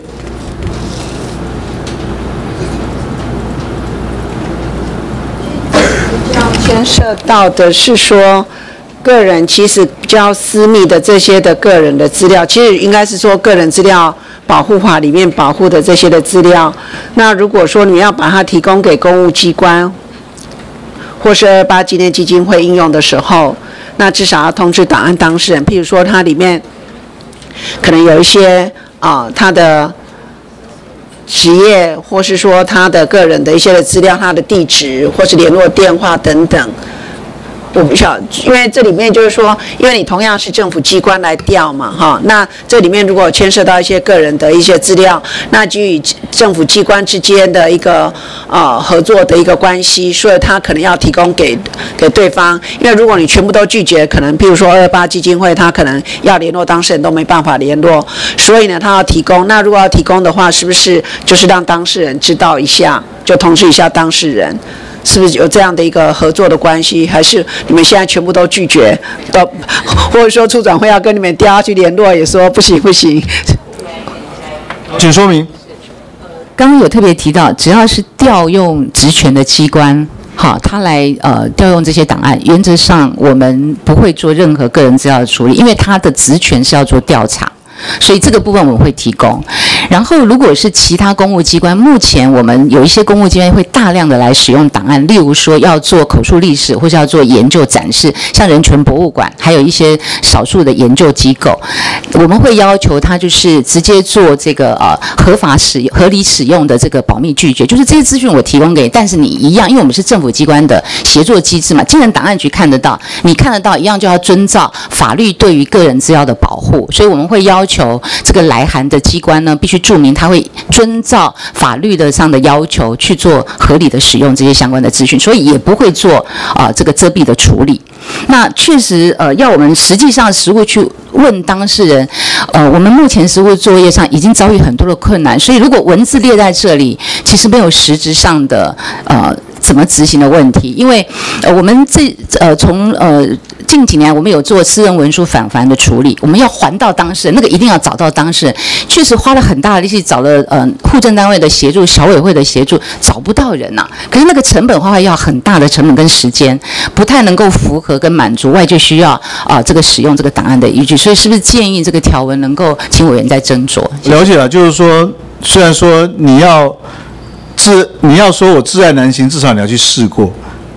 牵涉到的是说，个人其实比较私密的这些的个人的资料，其实应该是说个人资料保护法里面保护的这些的资料。那如果说你要把它提供给公务机关，或是228纪念基金会应用的时候，那至少要通知档案当事人。譬如说，它里面可能有一些他的职业，或是说他的个人的一些的资料，他的地址或是联络电话等等。我不晓得，因为这里面就是说，因为你同样是政府机关来调嘛，哈，那这里面如果牵涉到一些个人的一些资料，那基于政府机关之间的一个合作的一个关系，所以他可能要提供给对方。因为如果你全部都拒绝，可能譬如说228基金会，他可能要联络当事人都没办法联络，所以呢，他要提供。那如果要提供的话，是不是就是让当事人知道一下，就通知一下当事人？是不是有这样的一个合作的关系？还是你们现在全部都拒绝，或者说处长会要跟你们调去联络，也说不行不行？ 请说明。 刚刚有特别提到，只要是调用职权的机关，好，他来调用这些档案，原则上我们不会做任何个人资料的处理，因为他的职权是要做调查。所以这个部分我们会提供。然后如果是其他公务机关，目前我们有一些公务机关会大量的来使用档案，例如说要做口述历史或是要做研究展示，像人权博物馆，还有一些少数的研究机构，我们会要求他就是直接做这个合理使用的这个保密拒绝，就是这些资讯我提供给你，但是你一样，因为我们是政府机关的协作机制嘛，既然档案局看得到，你看得到，一样就要遵照法律对于个人资料的保护，所以我们会要求这个来函的机关呢，必须注明他会遵照法律的上的要求去做合理的使用这些相关的资讯，所以也不会做这个遮蔽的处理。那确实要我们实际上实务去问当事人，我们目前实务作业上已经遭遇很多的困难，所以如果文字列在这里，其实没有实质上的怎么执行的问题，因为我们从近几年我们有做私人文书返还的处理，我们要还到当事人，那个一定要找到当事人，确实花了很大的力气，找了户政单位的协助、小委会的协助，找不到人啊。可是那个成本花费要很大的成本跟时间，不太能够符合跟满足外界需要这个使用这个档案的依据，所以是不是建议这个条文能够请委员再斟酌？ 了解了，就是说，虽然说你要说我挚爱难行，至少你要去试过，对不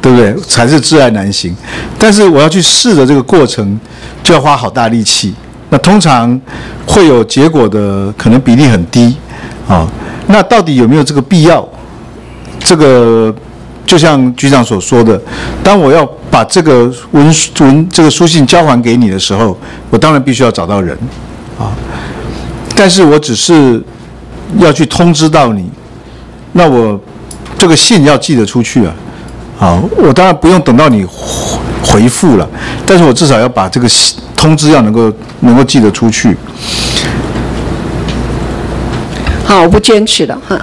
对不对？才是挚爱难行。但是我要去试的这个过程，就要花好大力气。那通常会有结果的，可能比例很低啊。那到底有没有这个必要？这个就像局长所说的，当我要把这个这个书信交还给你的时候，我当然必须要找到人啊。但是我只是要去通知到你，那我这个信要寄得出去啊。好，我当然不用等到你回复了，但是我至少要把这个通知要能够寄得出去。 好，我不坚持了哈。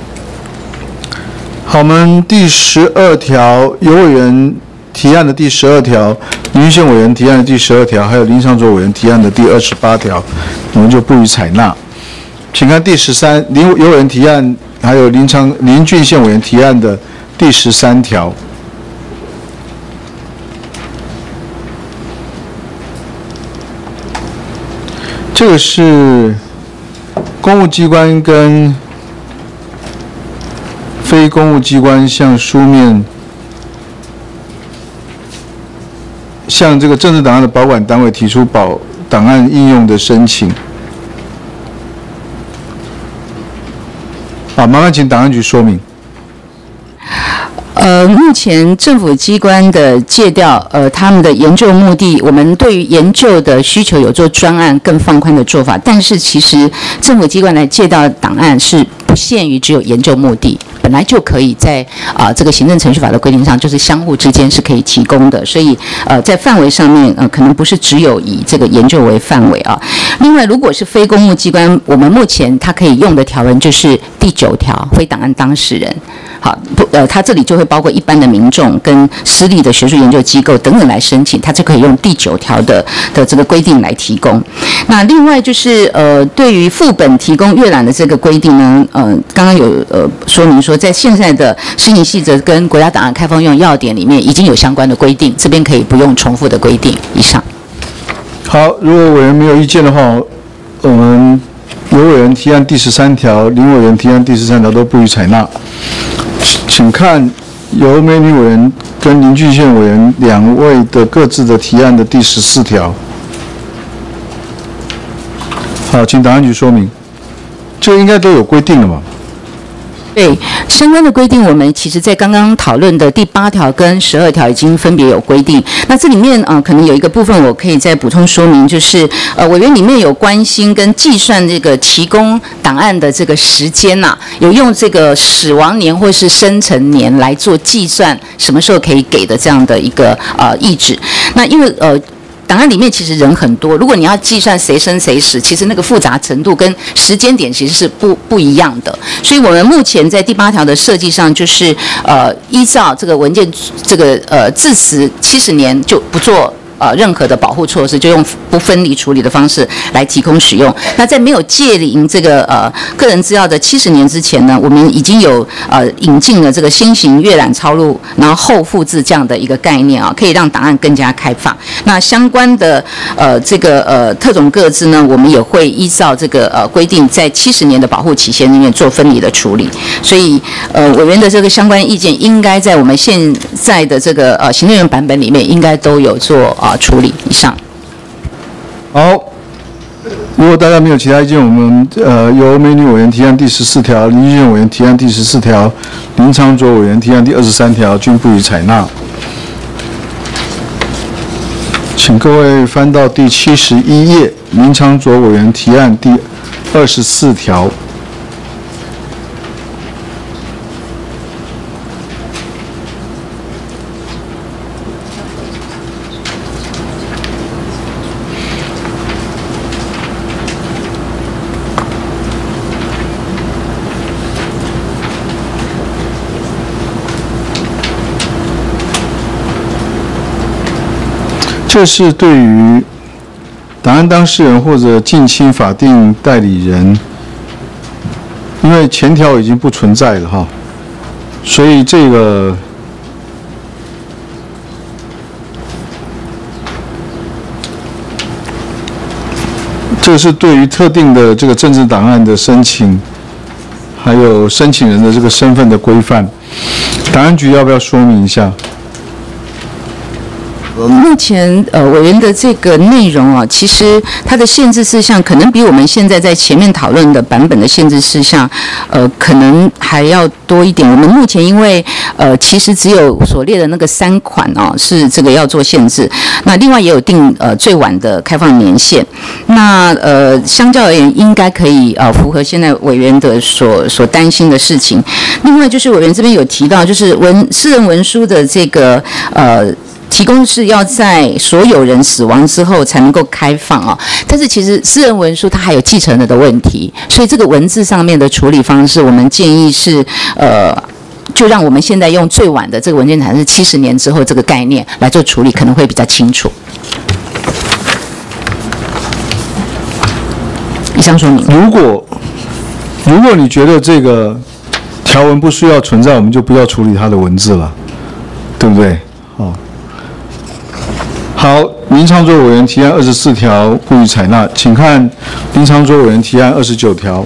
好，我们第12条，游委员提案的第12条，林玉宪委员提案的第12条，还有林长佐委员提案的第28条，我们就不予采纳。请看第13，游委员提案，还有林俊宪委员提案的第13条。这个是公务机关跟非公务机关向这个政治档案的保管单位提出档案应用的申请。好，麻烦请档案局说明。 目前政府机关的借调，他们的研究目的，我们对于研究的需求有做专案更放宽的做法，但是其实政府机关来借调档案是不限于只有研究目的，本来就可以在这个行政程序法的规定上，就是相互之间是可以提供的，所以在范围上面可能不是只有以这个研究为范围啊。另外，如果是非公务机关，我们目前它可以用的条文就是第9条，非档案当事人。好，它这里就会包括一般的民众跟私立的学术研究机构等等来申请，它就可以用第9条的这个规定来提供。那另外就是对于副本提供阅览的这个规定呢，刚刚有说明说，在现在的施行细则跟国家档案开放用要点里面已经有相关的规定，这边可以不用重复的规定。以上。 好，如果委员没有意见的话，我们游委员提案第13条，林委员提案第13条都不予采纳。请看由美女委员跟林俊宪委员2位的各自的提案的第14条。好，请档案局说明。这个应该都有规定了嘛？ 对，相关的规定，我们其实在刚刚讨论的第8条跟12条已经分别有规定。那这里面可能有一个部分我可以再补充说明，就是委员里面有关心跟计算这个提供档案的这个时间呐，有用这个死亡年或是生辰年来做计算，什么时候可以给的这样的一个意旨。那因为档案里面其实人很多，如果你要计算谁生谁死，其实那个复杂程度跟时间点其实是不一样的。所以我们目前在第8条的设计上，就是依照这个文件这个至此70年就不做任何的保护措施，就用不分离处理的方式来提供使用。那在没有借领这个个人资料的70年之前呢，我们已经有引进了这个先行阅览抄录，然后后复制这样的一个概念啊，可以让档案更加开放。那相关的这个特种个资呢，我们也会依照这个规定，在70年的保护期限里面做分离的处理。所以委员的这个相关意见，应该在我们现在的这个行政院版本里面，应该都有做处理。以上。 好，如果大家没有其他意见，我们由美女委员提案第14条，林俊宪委员提案第14条，林长佐委员提案第23条均不予采纳。请各位翻到第71页，林长佐委员提案第24条。这是对于档案当事人或者近亲法定代理人，因为前条已经不存在了哈，所以这个是对于特定的这个政治档案的申请，还有申请人的这个身份的规范，档案局要不要说明一下？ 目前委员的这个内容啊，其实它的限制事项可能比我们现在在前面讨论的版本的限制事项，可能还要多一点。我们目前因为其实只有所列的那个3款哦，是这个要做限制。那另外也有定最晚的开放年限。那相较而言，应该可以符合现在委员的所担心的事情。另外就是委员这边有提到，就是私人文书的这个提供是要在所有人死亡之后才能够开放啊，但是其实私人文书它还有继承人的问题，所以这个文字上面的处理方式，我们建议是就让我们现在用最晚的这个文件产是70年之后这个概念来做处理，可能会比较清楚。以上说明。 如果你觉得这个条文不需要存在，我们就不要处理它的文字了，对不对？好，林长佐委员提案24条不予采纳，请看林长佐委员提案29条。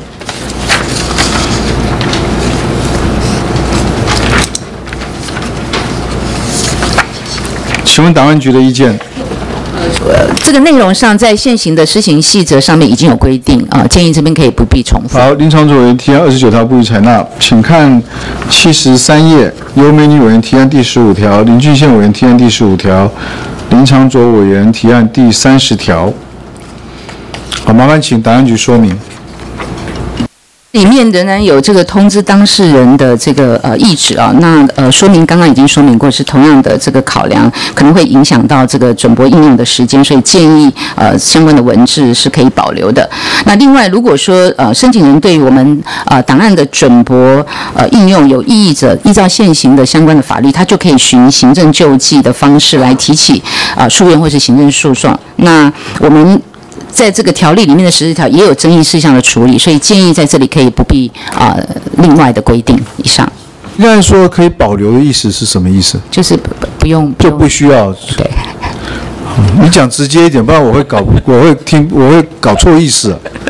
请问档案局的意见？ 这个内容上在现行的施行细则上面已经有规定啊，建议这边可以不必重复。 好，林长佐委员提案29条不予采纳，请看73页，尤美女委员提案第15条，林俊宪委员提案第15条，林长佐委员提案第30条。好，麻烦请档案局说明。 里面仍然有这个通知当事人的这个意旨啊，那说明刚刚已经说明过，是同样的这个考量可能会影响到这个准驳应用的时间，所以建议相关的文字是可以保留的。那另外，如果说申请人对于我们档案的准驳应用有异议者，依照现行的相关的法律，他就可以循行政救济的方式来提起诉愿或是行政诉讼。那我们在这个条例里面的14条也有争议事项的处理，所以建议在这里可以不必另外的规定。以上。 刚才说可以保留的意思是什么意思？ 就是不用， 就不需要。 对。 你讲直接一点，不然我会搞错意思。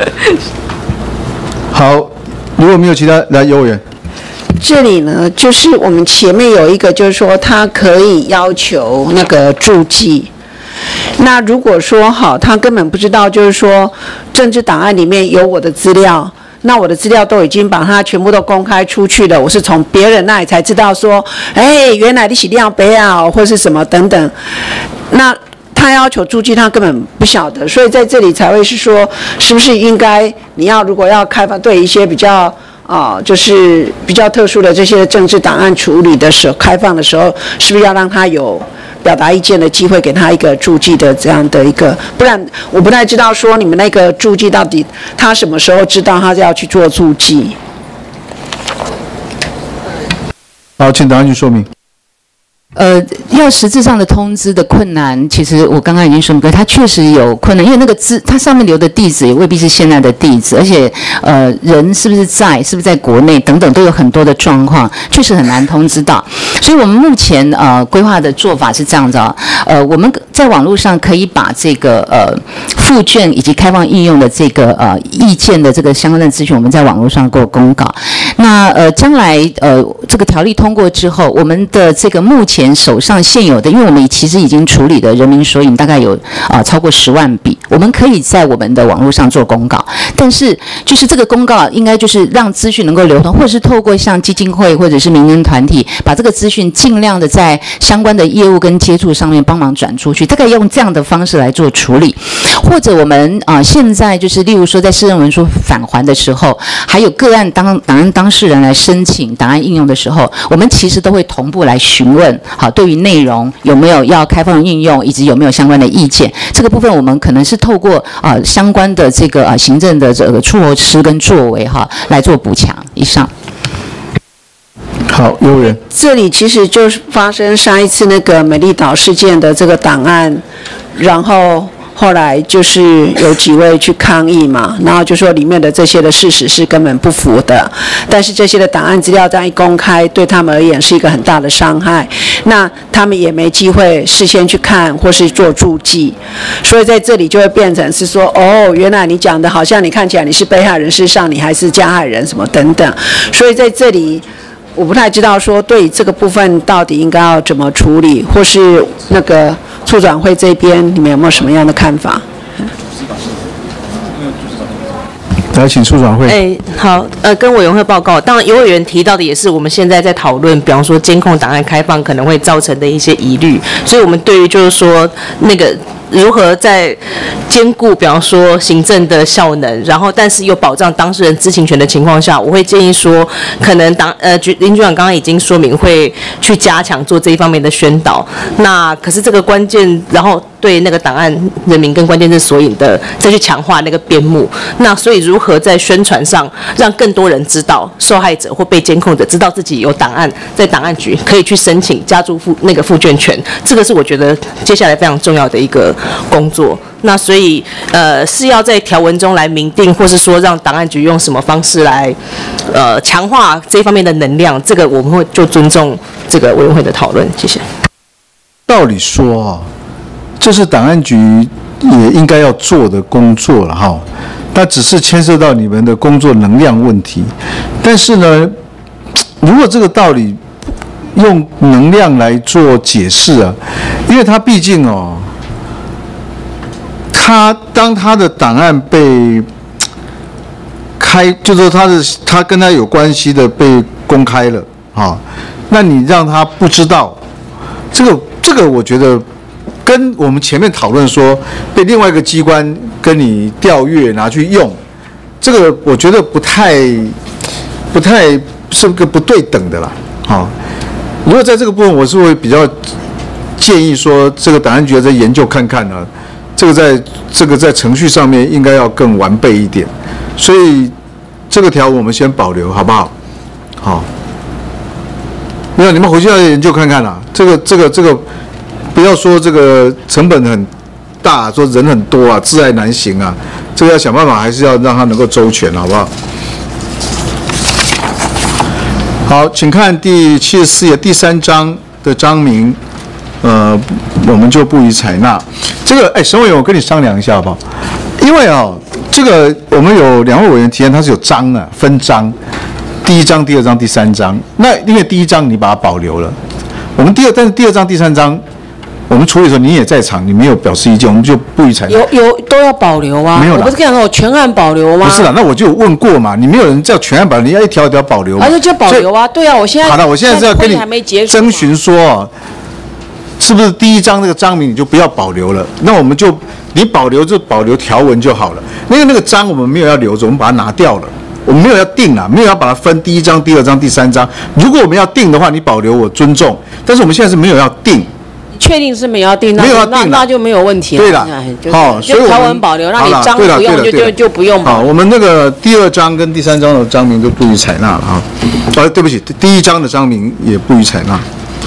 好，如果没有其他，来尤委员。 这里呢，就是我们前面有一个，就是说他可以要求那个注记。那如果说好，他根本不知道，就是说政治档案里面有我的资料，那我的资料都已经把它全部都公开出去了，我是从别人那里才知道说，原来你是亮杯啊，或是什么等等。那他要求注记，他根本不晓得，所以在这里才会是说，是不是应该你如果要开放对一些比较就是比较特殊的这些政治档案处理的时候，开放的时候，是不是要让他有表达意见的机会，给他一个注记的这样的一个，不然我不太知道说你们那个注记到底他什么时候知道他要去做注记。 好，请档案局说明。 要实质上的通知的困难，其实我刚刚已经说明过，它确实有困难，因为那个它上面留的地址也未必是现在的地址，而且人是不是在国内等等都有很多的状况，确实很难通知到。所以我们目前规划的做法是这样子啊，我们在网络上可以把这个附卷以及开放应用的这个意见的这个相关的资讯，我们在网络上做公告。那将来这个条例通过之后，我们的这个目前手上现有的，因为我们其实已经处理的人民索引大概有超过10万笔，我们可以在我们的网络上做公告，但是就是这个公告应该就是让资讯能够流通，或者是透过像基金会或者是民间团体，把这个资讯尽量的在相关的业务跟接触上面帮忙转出去，大概用这样的方式来做处理。或者我们现在就是例如说在私人文书返还的时候，还有个案档案当事人来申请档案应用的时候，我们其实都会同步来询问，好，对于内容有没有要开放应用，以及有没有相关的意见，这个部分我们可能是透过相关的这个行政的这个措施跟作为来做补强。以上。 好，尤委员。 这里其实就是发生上一次那个美丽岛事件的这个档案，然后后来就是有几位去抗议嘛，然后就说里面的这些的事实是根本不符的，但是这些的档案资料这样一公开，对他们而言是一个很大的伤害，那他们也没机会事先去看或是做注记，所以在这里就会变成是说，原来你讲的好像你看起来你是被害人，事实上你还是加害人什么等等，所以在这里我不太知道说对这个部分到底应该要怎么处理，或是那个处促转会这边你们有没有什么样的看法？ 来，请促转会。 好，跟委员会报告。当然，有委员提到的也是我们现在在讨论，比方说监控档案开放可能会造成的一些疑虑，所以我们对于就是说那个如何在兼顾，比方说行政的效能，然后但是又保障当事人知情权的情况下，我会建议说，可能林局长刚刚已经说明会去加强做这一方面的宣导。那可是这个关键，然后对那个档案人名跟关键字索引的再去强化那个编目。那所以如何在宣传上让更多人知道，受害者或被监控者知道自己有档案，在档案局可以去申请加注复卷权，这个是我觉得接下来非常重要的一个工作。那所以是要在条文中来明定，或是说让档案局用什么方式来强化这方面的能量，这个我们会就尊重这个委员会的讨论。谢谢。 道理说啊，这是档案局也应该要做的工作了哈。那只是牵涉到你们的工作能量问题，但是呢，如果这个道理用能量来做解释啊，因为他毕竟当他的档案被就是说他跟他有关系的被公开了啊，那你让他不知道，这个我觉得跟我们前面讨论说被另外一个机关跟你调阅拿去用，这个我觉得不太是个不对等的啦。好，如果在这个部分，我是会比较建议说，这个档案局要再研究看看呢，这个在程序上面应该要更完备一点，所以这个条我们先保留，好不好？好，没有，你们回去要研究看看啦。这个，不要说这个成本很大，说人很多啊，窒碍难行啊，这个要想办法，还是要让它能够周全，好不好？好，请看第74页第3章的章名，我们就不予采纳。这个，沈委员，我跟你商量一下好不好？因为这个我们有2位委员提案，它是有章啊，分章，第1章、第2章、第3章。那因为第1章你把它保留了，但是第2章、第3章。我们处理的时候，你也在场，你没有表示意见，我们就不予采纳。 都要保留啊！ 没有啦， 我不是跟你说我全案保留吗？ 不是啦，那我就有问过嘛，你没有人叫全案保留，你要一条一条保留嘛。 就保留啊，对啊，我现在好的，我现在是要跟你征询说，是不是第1章那个章名你就不要保留了？那我们你保留就保留条文就好了。那个章我们没有要留着，我们把它拿掉了。我们没有要定啊，没有要把它分第1章、第2章、第3章。如果我们要定的话，你保留我尊重，但是我们现在是没有要定。 确定是没有要定， 没有要定， 那就没有问题了。 对了，好，所以条文保留，让你章不用就不用。 好，我们那个第2章跟第3章的章名都不予采纳了啊。对不起，第1章的章名也不予采纳。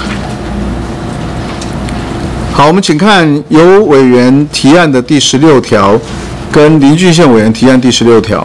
好，我们请看由委员提案的第16条，跟林俊宪委员提案第16条。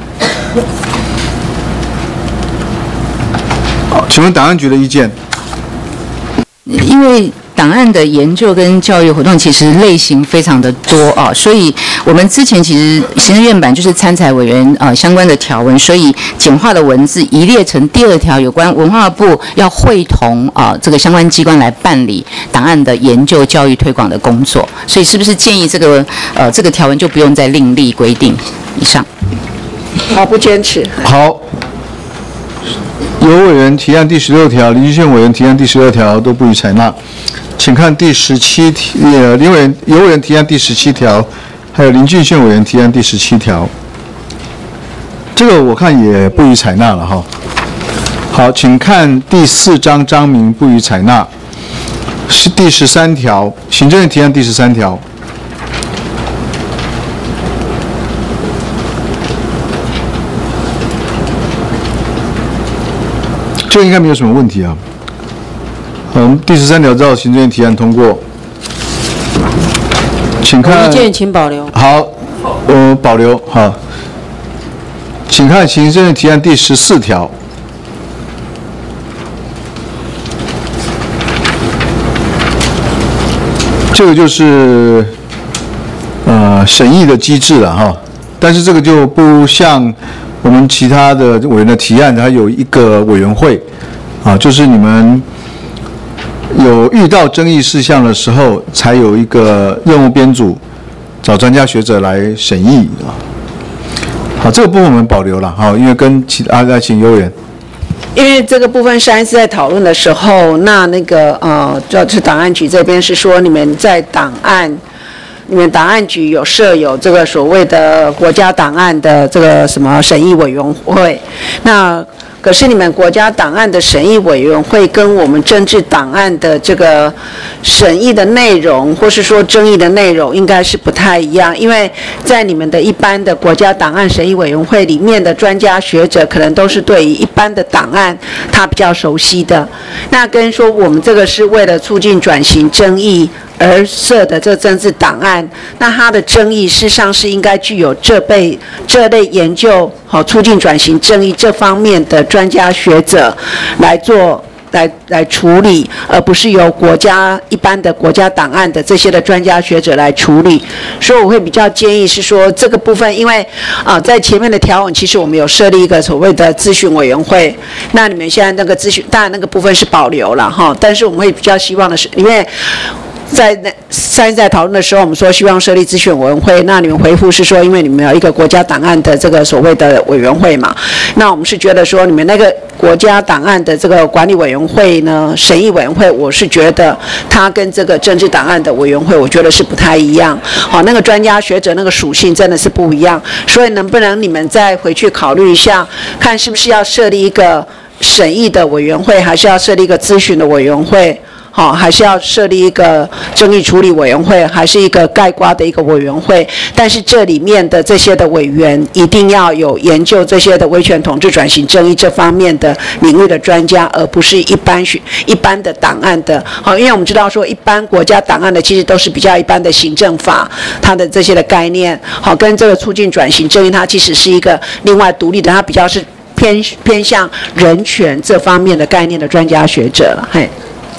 好，请问档案局的意见？ 因为档案的研究跟教育活动其实类型非常的多啊，所以我们之前其实行政院版就是参采委员相关的条文，所以简化的文字移列成第2条有关文化部要会同这个相关机关来办理档案的研究、教育、推广的工作，所以是不是建议这个条文就不用再另立规定？以上。 好，不坚持。 好。有委员提案第16条，林俊宪委员提案第12条都不予采纳。请看第17条，有委员提案第17条，还有林俊宪委员提案第17条。这个我看也不予采纳了哈。好，请看第4章章名不予采纳。是第13条，行政院提案第13条。这应该没有什么问题啊。我们第13条照行政院提案通过，请看。 意见请保留。 好，保留好。请看行政院提案第14条。这个就是审议的机制了哈，但是这个就不像我们其他的委员的提案，它有一个委员会，啊，就是你们有遇到争议事项的时候，才有一个任务编组，找专家学者来审议啊。好，这个部分我们保留了哈，因为跟请优员。 因为这个部分上一次在讨论的时候，那个就是档案局这边是说你们档案局有设有这个所谓的国家档案的这个什么审议委员会，那可是你们国家档案的审议委员会跟我们政治档案的这个审议的内容，或是说争议的内容，应该是不太一样。因为在你们的一般的国家档案审议委员会里面的专家学者，可能都是对于一般的档案他比较熟悉的。那跟说我们这个是为了促进转型正义而设的这政治档案，那它的争议事实上是应该具有这类研究促进转型正义这方面的专家学者来做来处理，而不是由一般的国家档案的这些的专家学者来处理。所以我会比较建议是说这个部分，因为在前面的条文其实我们有设立一个所谓的咨询委员会，那你们现在那个咨询当然那个部分是保留了哈，但是我们会比较希望的是，因为上一次在讨论的时候，我们说希望设立咨询委员会，那你们回复是说，因为你们有一个国家档案的这个所谓的委员会嘛，那我们是觉得说，你们那个国家档案的这个管理委员会呢，审议委员会，我是觉得它跟这个政治档案的委员会，我觉得是不太一样。好，那个专家学者那个属性真的是不一样，所以能不能你们再回去考虑一下，看是不是要设立一个审议的委员会，还是要设立一个咨询的委员会？好，还是要设立一个争议处理委员会，还是一个概括的一个委员会？但是这里面的这些的委员一定要有研究这些的威权统治转型正义这方面的领域的专家，而不是一般的档案的。好，因为我们知道说，一般国家档案的其实都是比较一般的行政法，它的这些的概念，好，跟这个促进转型正义，它其实是一个另外独立的，它比较是偏向人权这方面的概念的专家学者。嘿。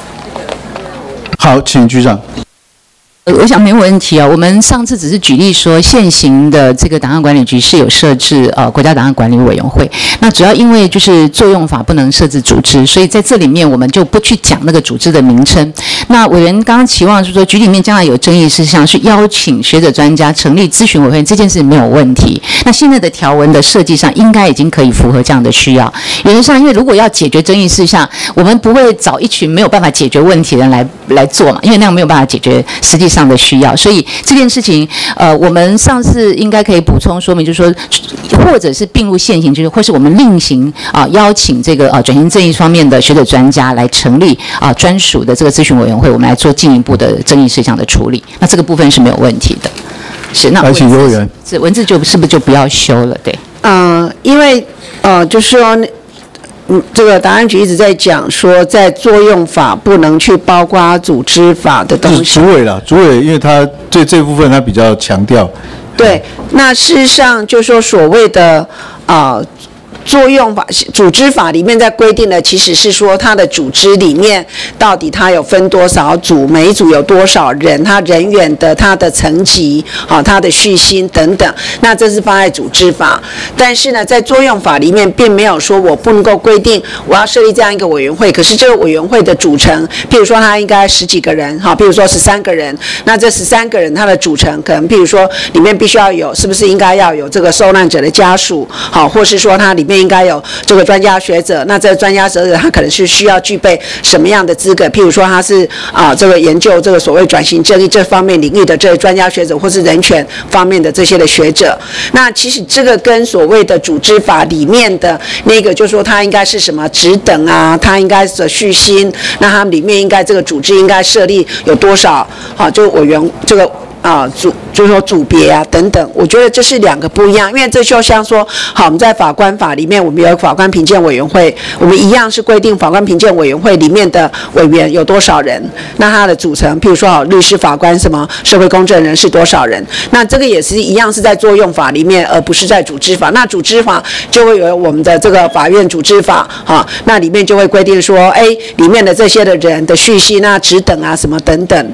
好，请局长。 我想没问题啊。我们上次只是举例说，现行的这个档案管理局是有设置国家档案管理委员会。那主要因为就是作用法不能设置组织，所以在这里面我们就不去讲那个组织的名称。那委员刚刚期望是说，局里面将来有争议事项，去邀请学者专家成立咨询委员会，这件事没有问题。那现在的条文的设计上，应该已经可以符合这样的需要。原则上，因为如果要解决争议事项，我们不会找一群没有办法解决问题的人来做嘛，因为那样没有办法解决实际上的需要。所以这件事情，我们上次应该可以补充说明，就是说，或者是并入现行，就是或是我们另行邀请这个转型正义方面的学者专家来成立专属的这个咨询委员会，我们来做进一步的争议事项的处理。那这个部分是没有问题的。是，那文字就是不是就不要修了？对。 因为就是说。这个档案局一直在讲说，在作用法不能去包括组织法的东西。 主委啦，主委，因为他对这部分他比较强调。 对，那事实上就是说所谓的作用法、组织法里面在规定的，其实是说它的组织里面到底它有分多少组，每一组有多少人，它人员的它的层级，它的序薪等等，那这是放在组织法。但是呢，在作用法里面并没有说我不能够规定我要设立这样一个委员会，可是这个委员会的组成，譬如说它应该10几个人，譬如说13个人，那这13个人它的组成可能譬如说里面必须要有，是不是应该要有这个受难者的家属，或是说它里面应该有这个专家学者，那这个专家学者他可能是需要具备什么样的资格？譬如说他是这个研究这个所谓转型正义这方面领域的这个专家学者，或是人权方面的这些的学者。那其实这个跟所谓的组织法里面的那个，就是说他应该是什么职等啊，他应该是序薪，那他里面应该这个组织应该设立有多少就委员这个。就是说组别啊等等，我觉得这是两个不一样，因为这就像说，好，我们在法官法里面，我们有法官评鉴委员会，我们一样是规定法官评鉴委员会里面的委员有多少人，那它的组成，譬如说律师、法官什么社会公正人是多少人，那这个也是一样是在作用法里面，而不是在组织法。那组织法就会有我们的这个法院组织法，那里面就会规定说，里面的这些的人的序薪啊、职等啊什么等等。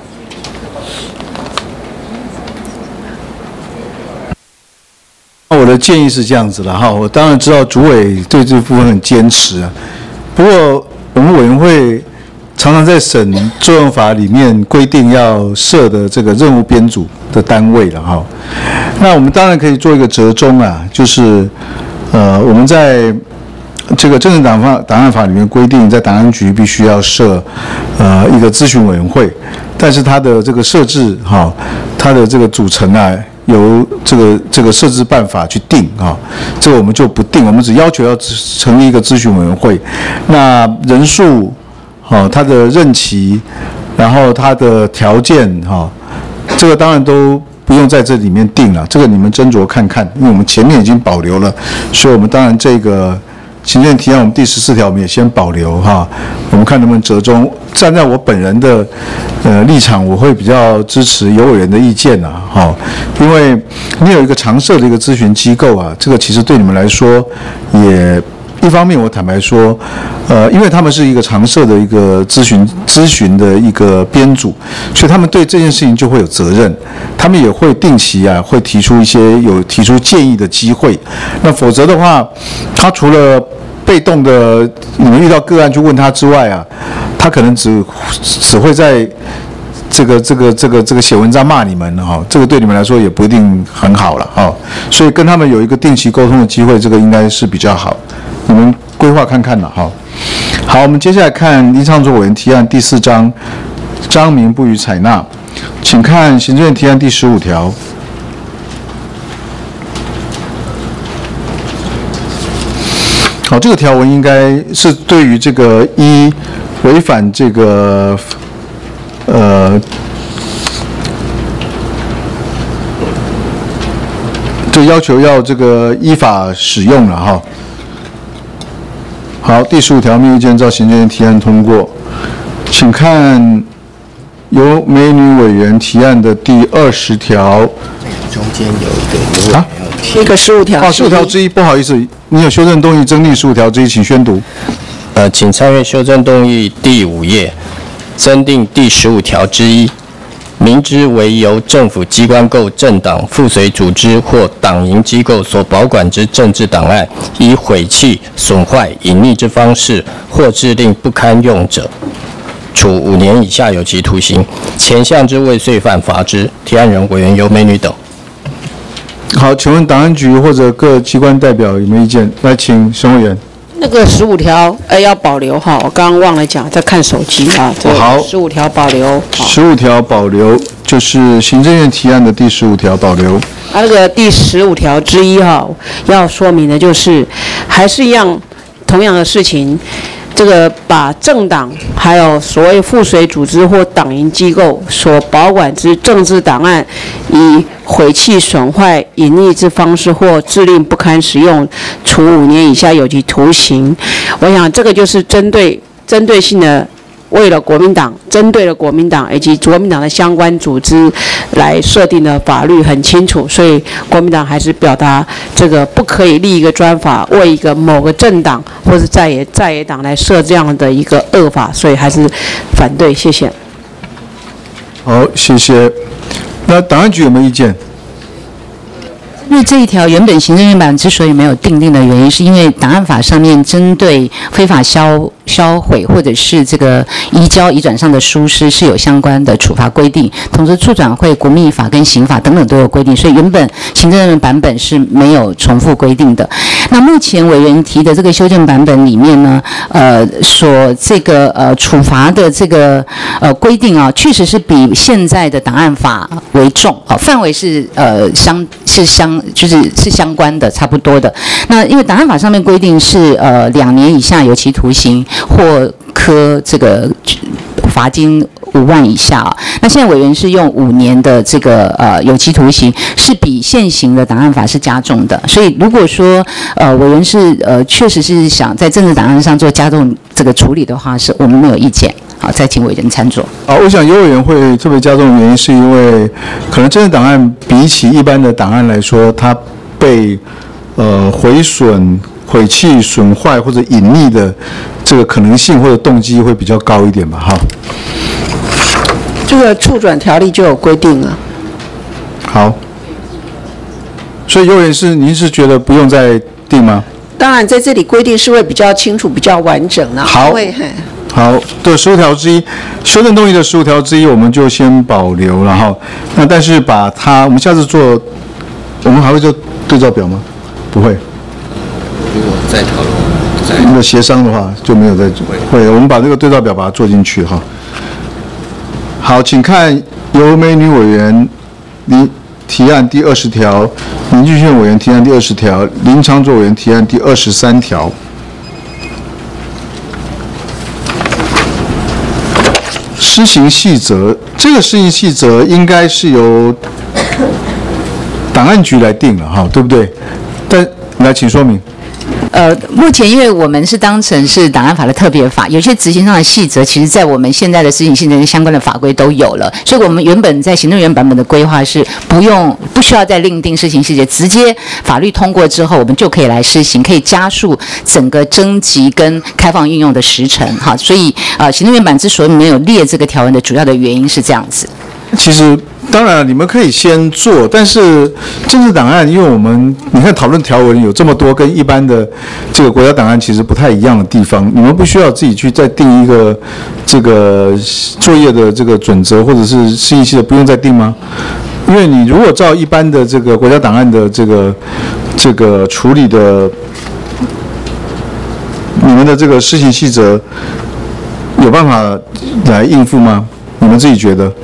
我的建议是这样子的哈，我当然知道主委对这部分很坚持啊，不过我们委员会常常在审作用法里面规定要设的这个任务编组的单位了哈。那我们当然可以做一个折中啊，就是我们在这个政治档案法里面规定，在档案局必须要设一个咨询委员会，但是它的这个设置哈，它的这个组成啊，由这个设置办法去定啊，这个我们就不定，我们只要求要成立一个咨询委员会，那人数。它的任期，然后它的条件，这个当然都不用在这里面定了，这个你们斟酌看看，因为我们前面已经保留了，所以我们当然这个行政提案我们第14条我们也先保留哈，我们看能不能折中。站在我本人的立场，我会比较支持有委员的意见呐，因为你有一个常设的一个咨询机构啊，这个其实对你们来说也。一方面，我坦白说，因为他们是一个常设的一个咨询的一个编组，所以他们对这件事情就会有责任，他们也会定期啊，会提出提出建议的机会。那否则的话，他除了被动的你们遇到个案去问他之外啊，他可能只会在这个写文章骂你们哈，这个对你们来说也不一定很好了哈。所以跟他们有一个定期沟通的机会，这个应该是比较好。你们规划看看了哈。好，我们接下来看林昶佐委员提案第4章，章名不予采纳，请看行政院提案第15条。好，这个条文应该是对于这个违反这个就要求要这个依法使用了哈。好，第15条没有意见，照行政院提案通过。请看由美女委员提案的第20条。 中间有一个啊， 一个15条。 哦，15条之一，不好意思，你有修正动议增订15条之一，请宣读。 请参阅修正动议第5页，增订第15条之一。明知为由政府机关构政党附随组织或党营机构所保管之政治档案，以毁弃、损坏、隐匿之方式，或致令不堪用者，处5年以下有期徒刑。前项之未遂犯，罚之。提案人委员尤美女等。 好，请问档案局或者各机关代表有没有意见？来，请沈委员。 那个15条，要保留哈，我刚刚忘了讲，在看手机啊。 好 ，15条保留。 15条保留，就是行政院提案的第15条保留。 那个第15条之一哈，要说明的就是，还是一样，同样的事情。这个把政党还有所谓附随组织或党营机构所保管之政治档案，以毁弃、损坏、隐匿之方式或致令不堪使用，处5年以下有期徒刑。我想这个就是针对性的，为了国民党，针对了国民党以及国民党的相关组织来设定的法律很清楚，所以国民党还是表达这个不可以立一个专法为一个某个政党或是在野党来设这样的一个恶法，所以还是反对。谢谢。 好，谢谢。那档案局有没有意见？ 因为这一条原本行政院版之所以没有订定的原因，是因为档案法上面针对非法销毁或者是这个移交移转上的疏失是有相关的处罚规定，同时促转会、国民法跟刑法等等都有规定，所以原本行政院版本是没有重复规定的。那目前委员提的这个修正版本里面呢，所这个处罚的这个规定啊，确实是比现在的档案法为重啊，范围是相关的，差不多的。那因为档案法上面规定是2年以下有期徒刑或科这个罚金5万以下啊。那现在委员是用5年的这个有期徒刑，是比现行的档案法是加重的。所以如果说委员是确实是想在政治档案上做加重这个处理的话，是我们没有意见。好，再请委员参酌。 我想有委员会特别加重的原因，是因为可能政治档案比起一般的档案来说，它被毁损、毁弃、损坏或者隐匿的这个可能性或者动机会比较高一点吧？哈。 这个促转条例就有规定了。 好。所以有委员您是觉得不用再定吗？ 当然，在这里规定是会比较清楚、比较完整啦。 好。 好的15条之一，修正动议的15条之一，我们就先保留了哈。那但是把它，我们下次做，我们还会做对照表吗？不会。 如果再讨论， 那个协商的话就没有再做。会，我们把这个对照表把它做进去哈。好，请看由美女委员提案第20条，林俊宪委员提案第20条，林长佐委员提案第23条。施行细则，这个施行细则应该是由档案局来定了哈，对不对？但来，请说明。 目前因为我们是当成是档案法的特别法，有些执行上的细则，其实在我们现在的施行细则跟相关的法规都有了，所以我们原本在行政院版本的规划是不需要再另定施行细则，直接法律通过之后，我们就可以来施行，可以加速整个征集跟开放运用的时程哈。所以行政院版之所以没有列这个条文的主要的原因是这样子。 其实当然了，你们可以先做，但是政治档案，因为你看讨论条文有这么多，跟一般的这个国家档案其实不太一样的地方，你们不需要自己去再定一个这个作业的这个准则，或者是施行细则，不用再定吗？因为你如果照一般的这个国家档案的这个处理的，你们的这个施行细则有办法来应付吗？你们自己觉得？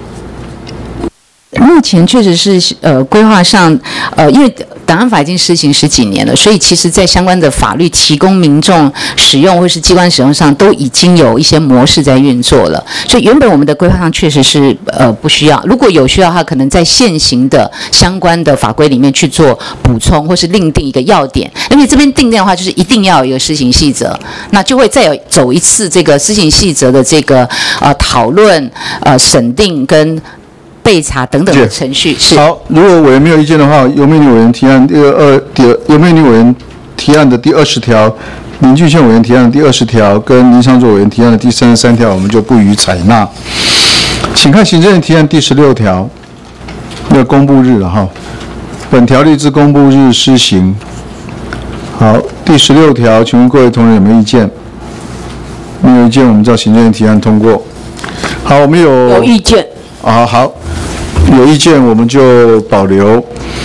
目前确实是规划上因为档案法已经施行10几年了，所以其实在相关的法律提供民众使用或是机关使用上都已经有一些模式在运作了，所以原本我们的规划上确实是不需要，如果有需要的话，可能在现行的相关的法规里面去做补充或是另定一个要点，因为这边定的话就是一定要有一个施行细则，那就会再走一次这个施行细则的这个讨论审定跟备查等等的程序是。 好，如果委员没有意见的话，由美女委员提案由美女委员提案的第20条，林俊宪委员提案的第20条，跟林长佐委员提案的第33条，我们就不予采纳。请看行政院提案第16条，那个公布日了哈，本条例自公布日施行。好，第16条，请问各位同仁有没有意见？没有意见，我们照行政院提案通过。好，我们有意见。 好，有意见我们就保留。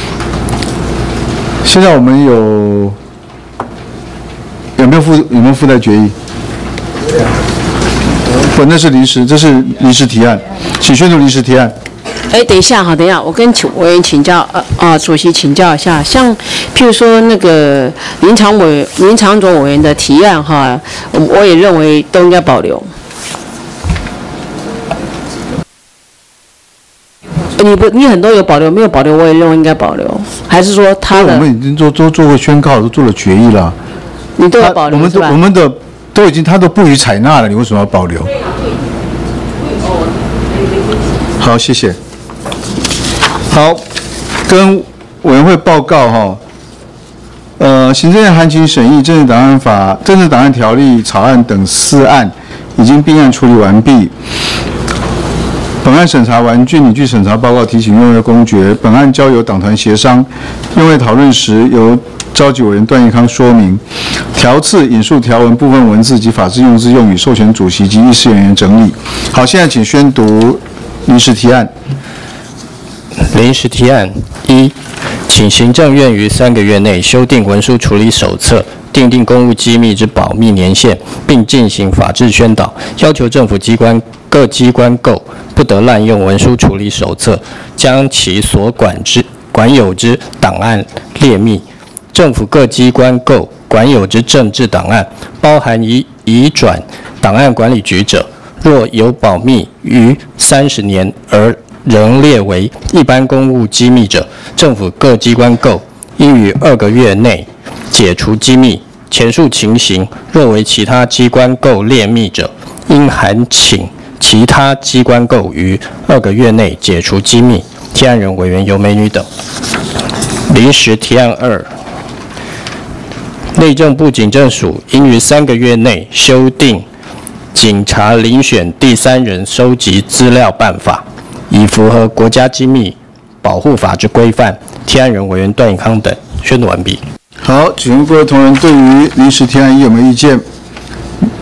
现在我们有没有附带决议？不，那是这是临时提案，请宣读临时提案。 等一下，我跟委员请教，主席请教一下，像譬如说那个林长佐委员的提案哈，我也认为都应该保留。你很多有保留，没有保留，我也认为应该保留，还是说他的？ 我们已经做过宣告，都做了决议了。 你都要保留是吧？ 我们的都已经他都不予采纳了，你为什么要保留？好，谢谢。好，跟委员会报告哈。行政院函请审议政治档案法、政治档案条例草案等4案，已经并案处理完毕。本案审查完竣，拟具审查报告提请用会公决。本案交由党团协商，用会讨论时由召集委员段义康说明。条次引述条文部分文字及法制用字用语，授权主席及议事人员整理。好，现在请宣读临时提案。 临时提案1，请行政院于3个月内修订文书处理手册，订定公务机密之保密年限，并进行法制宣导，要求政府各机关构不得滥用文书处理手册，将其所管有之档案列密。政府各机关构管有之政治档案，包含移转档案管理局者，若有保密逾30年而仍列为一般公务机密者，政府各机关构应于2个月内解除机密。前述情形，若为其他机关构列密者，应函请其他机关构于2个月内解除机密。提案人委员尤美女等。临时提案2，内政部警政署应于3个月内修订警察遴选第3人收集资料办法，以符合国家机密保护法之规范。提案人委员段义康等。宣读完毕。 好，请问各位同仁对于临时提案1有没有意见？没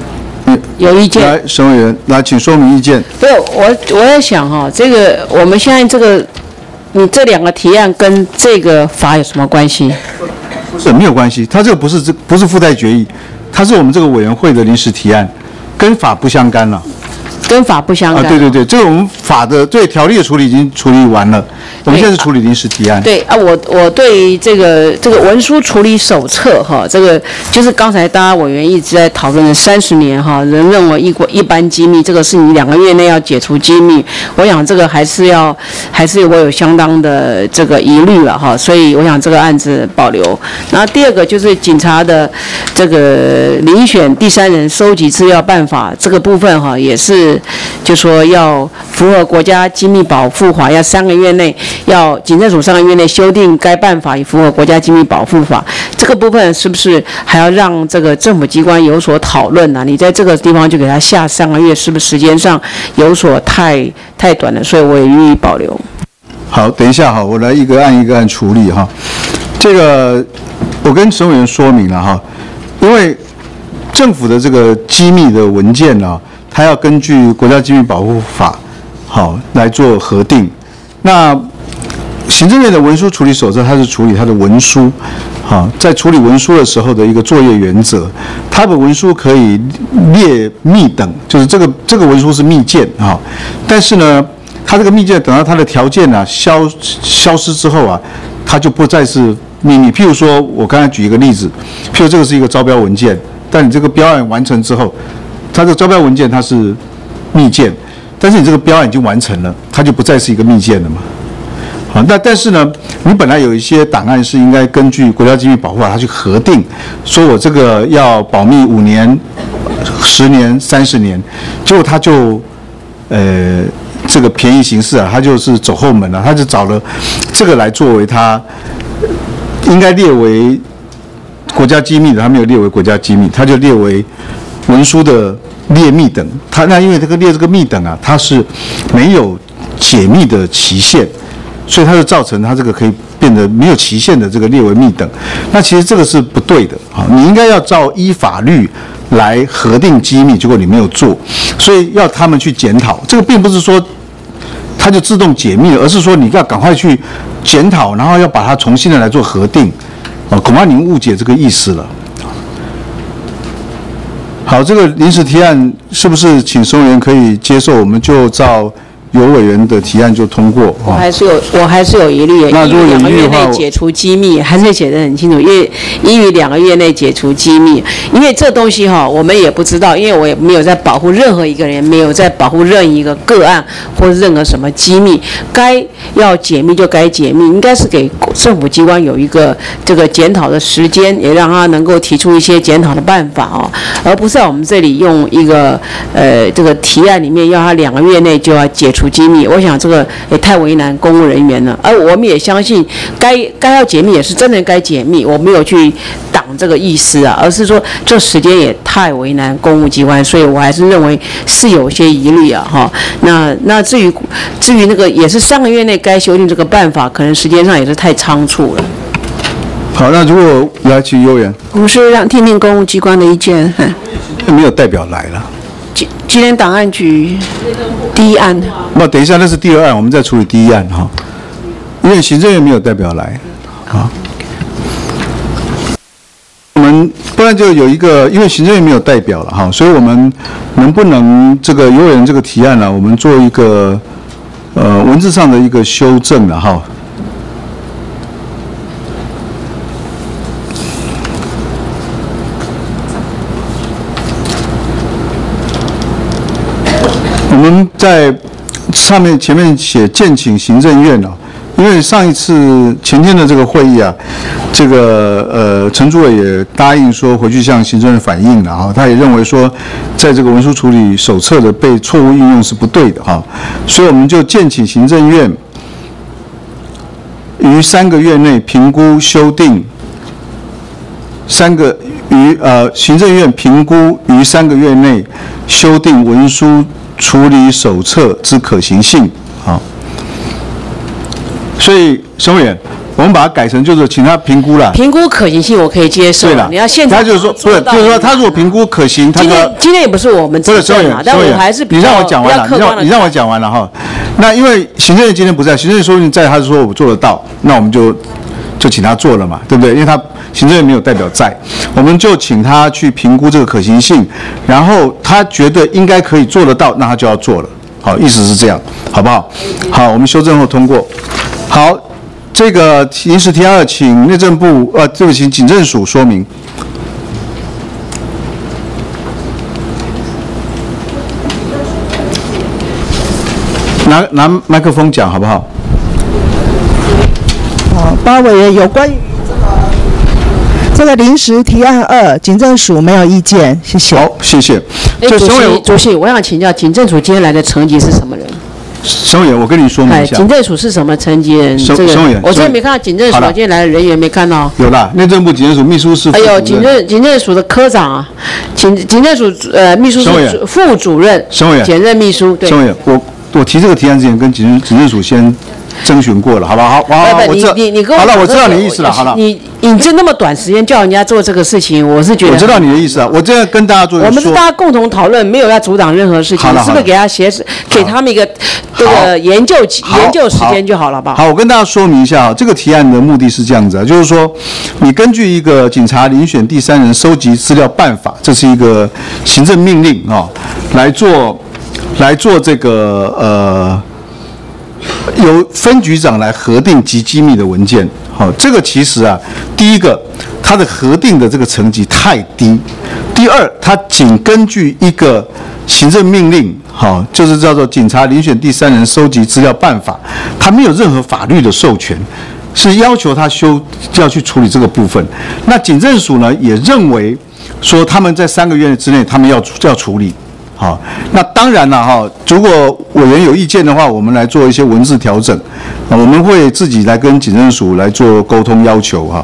有意见。 来，沈委员，来，请说明意见。 不是，我在想哈，这个我们现在这个，你这两个提案跟这个法有什么关系？ 不是，没有关系，它这个不是附带决议，它是我们这个委员会的临时提案，跟法不相干了。 跟法不相干。 对对对，这个我们法的对条例的处理已经处理完了，我们现在是处理临时提案。 对啊，我对于这个文书处理手册哈，这个就是刚才大家委员一直在讨论的30年哈，人认为一般机密这个是你2个月内要解除机密，我想这个还是我有相当的这个疑虑了哈，所以我想这个案子保留。然后第二个就是警察的这个遴选第三人收集资料办法这个部分哈，也是。就说要符合国家机密保护法，要3个月内，要警政署3个月内修订该办法，以符合国家机密保护法。这个部分是不是还要让这个政府机关有所讨论呢？你在这个地方就给他下3个月，是不是时间上有所太短了？所以我也予以保留。 好，等一下哈，我来一个案处理哈。这个我跟沈委员说明了哈，因为政府的这个机密的文件呢。它要根据国家机密保护法，好来做核定。那行政院的文书处理手册，它是处理它的文书，好，在处理文书的时候的一个作业原则。它的文书可以列密等，就是这个文书是密件啊，但是呢，它这个密件等到它的条件啊消失之后啊，它就不再是秘密。譬如说，我刚才举一个例子，譬如这个是一个招标文件，但你这个标案完成之后。它这个招标文件它是密件，但是你这个标案已经完成了，它就不再是一个密件了嘛。好，但是呢，你本来有一些档案是应该根据国家机密保护法它去核定，说我这个要保密5年、10年、30年，结果他就这个便宜行事啊，他就是走后门了，他就找了这个来作为他应该列为国家机密的，他没有列为国家机密，他就列为。文书的列密等，那因为这个密等啊，它是没有解密的期限，所以它就造成它这个可以变得没有期限的这个列为密等。那其实这个是不对的啊，你应该要照依法律来核定机密，结果你没有做，所以要他们去检讨。这个并不是说它就自动解密了，而是说你要赶快去检讨，然后要把它重新的来做核定。恐怕您误解这个意思了。好，这个临时提案是不是请沈委员可以接受？我们就照有委员的提案就通过。 我还是有疑虑。 那如果有疑虑的话，2 个月内解除机密还是写得很清楚，因为依于2个月内解除机密，因为这东西哈我们也不知道，因为我也没有在保护任何一个人，没有在保护任一个个案或者任何什么机密，该要解密就该解密，应该是给政府机关有一个这个检讨的时间，也让他能够提出一些检讨的办法哦，而不是在我们这里用一个这个提案里面要他2个月内就要解除机密，我想这个也太为难公务人员了。而我们也相信该要解密也是真的该解密，我没有去挡这个意思啊，而是说这时间也太为难公务机关，所以我还是认为是有些疑虑啊哈。那至于那个也是3个月内该修订这个办法，可能时间上也是太仓促了。 好，那如果来请优言， 我是让听听公务机关的意见。 没有代表来了。 今天档案局第一案。 那等一下，那是第2案，我们再处理第1案哈。因为行政院没有代表来啊。我们不然就有一个，因为行政院没有代表了哈，所以我们能不能这个有人这个提案呢？我们做一个文字上的一个修正了哈。我们在前面写建请行政院啊，因为上一次前天的这个会议啊，这个陈主委也答应说回去向行政院反映了哈，他也认为说，在这个文书处理手册的被错误运用是不对的哈，所以我们就建请行政院于3个月内评估修订行政院评估于3个月内修订文书处理手册之可行性啊。所以沈委员， 我们把它改成就是请他评估了。 评估可行性我可以接受。 对了， 你要现场他就是说，不是，就是说他如果评估可行，他说今天也不是我们执政嘛，但我还是比较你让我讲完了，你让我讲完了哈。那因为行政院今天不在，行政院说不定在，他就说我做得到，那我们就请他做了嘛，对不对？因为他行政院没有代表在，我们就请他去评估这个可行性，然后他觉得应该可以做得到，那他就要做了。好，意思是这样，好不好？好，我们修正后通过。好，这个临时提案2，请内政部对不起，警政署说明。拿麦克风讲好不好？ 报告委员，有关于这个临时提案2，警政署没有意见，谢谢。 好，谢谢。 主席，我想请教，警政署今天来的层级是什么人？ 沈委员，我跟你说明一下。 警政署是什么层级人？这个我今天没看到警政署，今天来的人员没看到。 有啦，内政部警政署秘书室。 还有警政署的科长啊，警政署秘书室副主任，兼任秘书。对。 沈委员，我提这个提案之前跟警政署先征询过了，好不好？好， 你跟我好了，我知道你的意思了。好了， 你这那么短时间叫人家做这个事情，我是觉得我知道你的意思啊。我这样跟大家做一个说， 我们是大家共同讨论，没有要阻挡任何事情，是不是给他们一个这个研究时间就好了吧？ 好，我跟大家说明一下啊，这个提案的目的是这样子啊，就是说，你根据一个警察遴选第三人收集资料办法，这是一个行政命令啊，来做这个由分局长来核定极机密的文件。好，这个其实啊，第一个，它的核定的这个层级太低；第二，它仅根据一个行政命令，好，就是叫做《警察遴选第三人收集资料办法》，它没有任何法律的授权，是要求他要去处理这个部分。那警政署呢，也认为说他们在3个月之内，他们要处理。好，那当然了哈，如果委员有意见的话，我们来做一些文字调整，我们会自己来跟警政署来做沟通要求哈。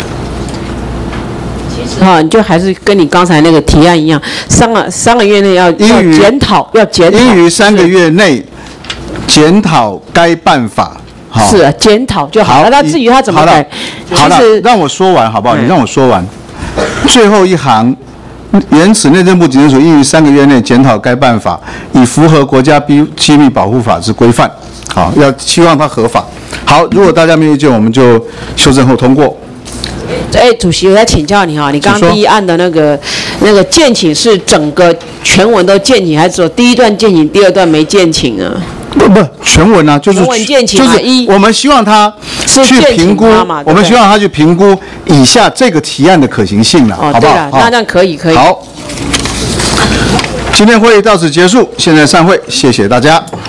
你就还是跟你刚才那个提案一样，3个月内要检讨， 应于3个月内检讨该办法。 是啊，检讨就好了。那至于他怎么改， 好了，让我说完好不好？你让我说完，最后一行。原此，内政部警政署应于3个月内检讨该办法，以符合国家机密保护法之规范。好，希望它合法。好，如果大家没有意见，我们就修正后通过。 主席，我再请教你哈，你刚刚第一案的那个建请是整个全文都建请，还是说第一段建请，第二段没建请呢？ 不，全文啊，就是我们希望他去评估，我们希望他去评估以下这个提案的可行性了，好不好？ 那这样可以。 好，今天会议到此结束，现在散会，谢谢大家。